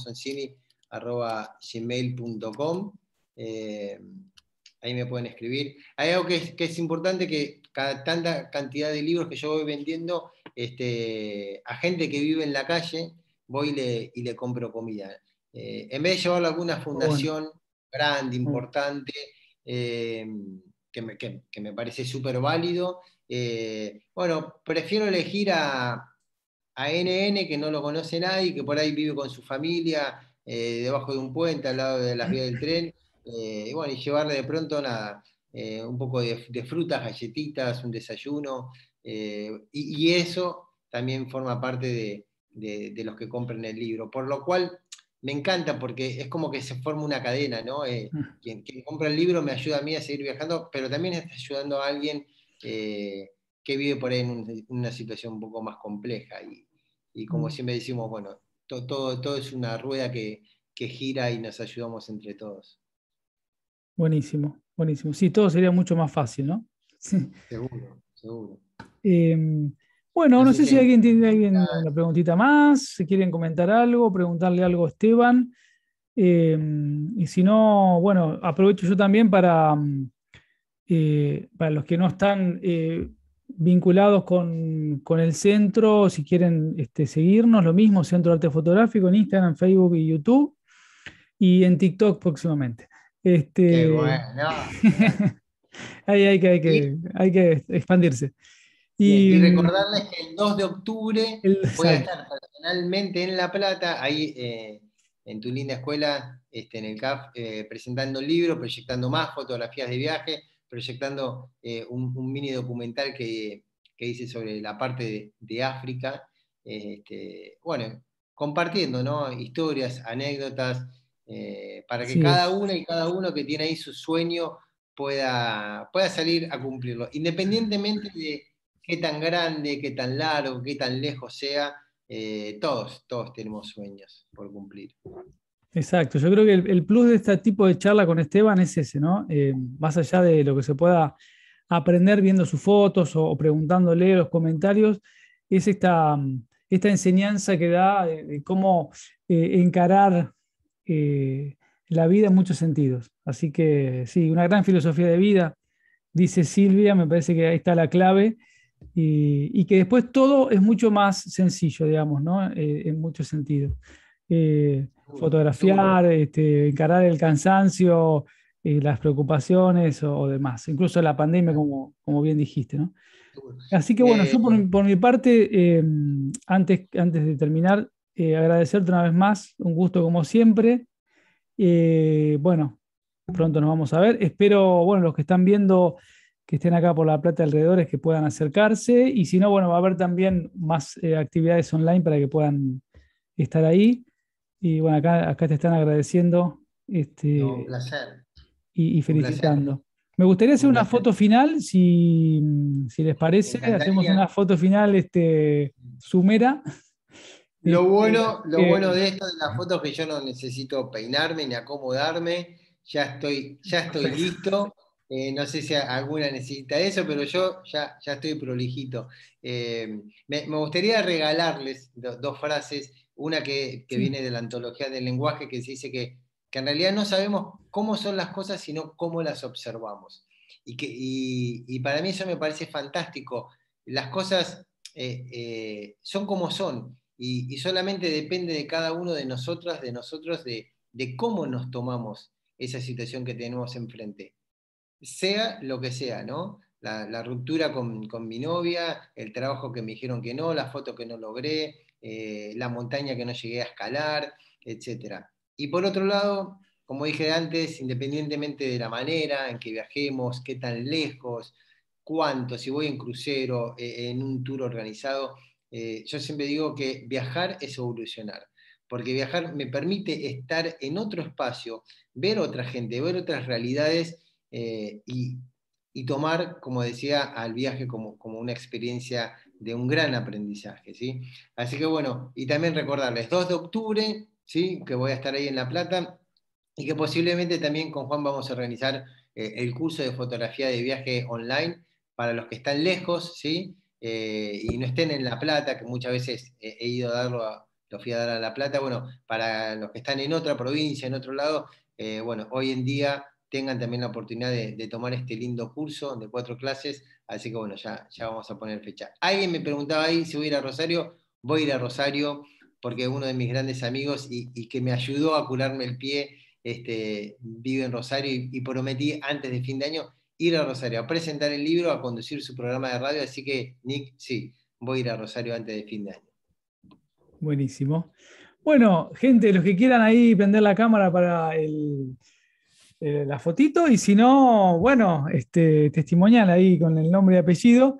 estebanmazzoncini@gmail.com. Eh, Ahí me pueden escribir. Hay algo que es importante, que cada tanta cantidad de libros que yo voy vendiendo, a gente que vive en la calle, voy y le compro comida. En vez de llevarlo a alguna muy bueno. fundación grande, Muy bueno. importante, eh, que me parece súper válido, bueno, prefiero elegir a NN, que no lo conoce nadie, que por ahí vive con su familia, debajo de un puente, al lado de las vías del tren, y bueno, y llevarle de pronto nada, un poco de frutas, galletitas, un desayuno, y eso también forma parte de los que compren el libro, por lo cual me encanta, porque es como que se forma una cadena, ¿no? Quien compra el libro me ayuda a mí a seguir viajando, pero también está ayudando a alguien que vive por ahí en una situación un poco más compleja. Y como Mm, siempre decimos, bueno, todo es una rueda que gira y nos ayudamos entre todos. buenísimo, buenísimo. Sí, todo sería mucho más fácil, ¿no? Sí. Seguro, seguro. Bueno, No no sé sé si si hay alguien tiene una preguntita más, si quieren comentar algo, preguntarle algo a Esteban. Eh, y si no, bueno, aprovecho yo también para los que no están vinculados con el centro, si quieren seguirnos, lo mismo, Centro de Arte Fotográfico en Instagram, Facebook y YouTube, y en TikTok próximamente. qué Este, bueno, genial. ahí Y, hay que expandirse. bien, Y y recordarles que el 2 de octubre voy a exacto, estar personalmente en La Plata, ahí en tu linda escuela, en el CAF, presentando el libro, proyectando más fotografías de viaje, proyectando un mini documental que hice sobre la parte de África. Bueno, compartiendo, ¿no? Historias, anécdotas, para que así cada es. una y cada uno que tiene ahí su sueño pueda salir a cumplirlo, independientemente de qué tan grande, qué tan largo, qué tan lejos sea. Todos tenemos sueños por cumplir. Exacto, yo creo que el plus de este tipo de charla con Esteban es ese, ¿no? Más allá de lo que se pueda aprender viendo sus fotos o preguntándole los comentarios, es esta enseñanza que da de cómo encarar la vida en muchos sentidos. Así que sí, una gran filosofía de vida, dice Silvia, me parece que ahí está la clave, y que después todo es mucho más sencillo, digamos, ¿no? En muchos sentidos. Seguro, seguro. Fotografiar, encarar el cansancio, las preocupaciones o demás, incluso la pandemia, como bien dijiste, ¿no? Seguro. Así que bueno, Eh, yo por mi parte, antes de terminar, agradecerte una vez más, un gusto como siempre. Bueno, pronto nos vamos a ver. Espero, bueno, los que están viendo que estén acá por La Plata alrededores que puedan acercarse y si no, bueno, va a haber también más actividades online para que puedan estar ahí. Y bueno, acá te están agradeciendo no, un este, placer, y un placer, felicitando. Me gustaría hacer un una placer. foto final, si les Me parece, hacemos una encantaría. foto final sumera. Lo bueno Que de esto de las fotos es que yo no necesito peinarme ni acomodarme, ya estoy perfecto. listo. No sé si alguna necesita eso, pero yo ya estoy prolijito. Me gustaría regalarles dos frases, una que Sí, viene de la antología del lenguaje, que se dice que en realidad no sabemos cómo son las cosas, sino cómo las observamos. Y para mí eso me parece fantástico. Las cosas son como son, y solamente depende de cada uno de nosotras, de nosotros, de cómo nos tomamos esa situación que tenemos enfrente. sea lo que sea, ¿no? La ruptura con mi novia, el trabajo que me dijeron que no, la foto que no logré, la montaña que no llegué a escalar, etc. Y por otro lado, como dije antes, independientemente de la manera en que viajemos, qué tan lejos, cuánto, si voy en crucero, en un tour organizado, yo siempre digo que viajar es evolucionar, porque viajar me permite estar en otro espacio, ver otra gente, ver otras realidades, y tomar, como decía, al viaje como una experiencia de un gran aprendizaje, ¿sí? Así que bueno, y también recordarles, 2 de octubre, ¿sí? Que voy a estar ahí en La Plata, y que posiblemente también con Juan vamos a organizar el curso de fotografía de viaje online para los que están lejos, ¿sí? Y no estén en La Plata, que muchas veces he ido a darlo, lo fui a dar a La Plata, bueno, para los que están en otra provincia, en otro lado, bueno, hoy en día tengan también la oportunidad de tomar este lindo curso de 4 clases, así que bueno, ya vamos a poner fecha. Alguien me preguntaba ahí si voy a ir a Rosario, voy a ir a Rosario porque uno de mis grandes amigos y que me ayudó a curarme el pie, vive en Rosario y prometí antes de fin de año ir a Rosario a presentar el libro, a conducir su programa de radio, así que Nick, sí, voy a ir a Rosario antes de fin de año. Buenísimo. Bueno, gente, los que quieran ahí prender la cámara para la fotito, y si no, bueno, testimonial ahí con el nombre y apellido.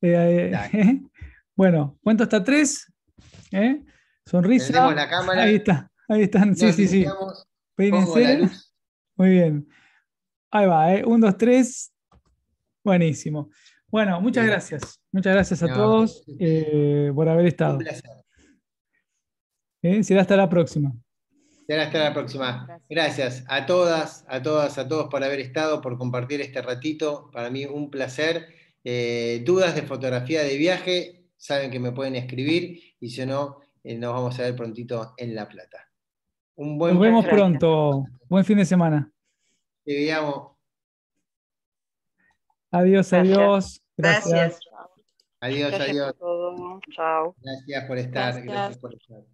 Bueno, cuento hasta 3. Prendemos Sonrisa. la Ahí cámara, está, ahí están. Sí, nos sí, sí. limpiamos, pongo la Peínense. luz. Muy bien. Ahí va, 1, 2, 3. Buenísimo. Bueno, muchas Bien. gracias. Muchas gracias a No, todos por haber un estado. placer. Será hasta la próxima. Será hasta la próxima. Gracias. Gracias a todas, a todas, a todos por haber estado, por compartir este ratito. Para mí un placer. Dudas de fotografía de viaje, saben que me pueden escribir y si no, nos vamos a ver prontito en La Plata. Un Nos buen vemos Muchas fin de gracias. pronto. Buen fin de semana. Te veamos. Adiós, Gracias. adiós. Gracias. Gracias. Adiós, Gracias por adiós. todo. Chao. Gracias por estar, Gracias. gracias por estar.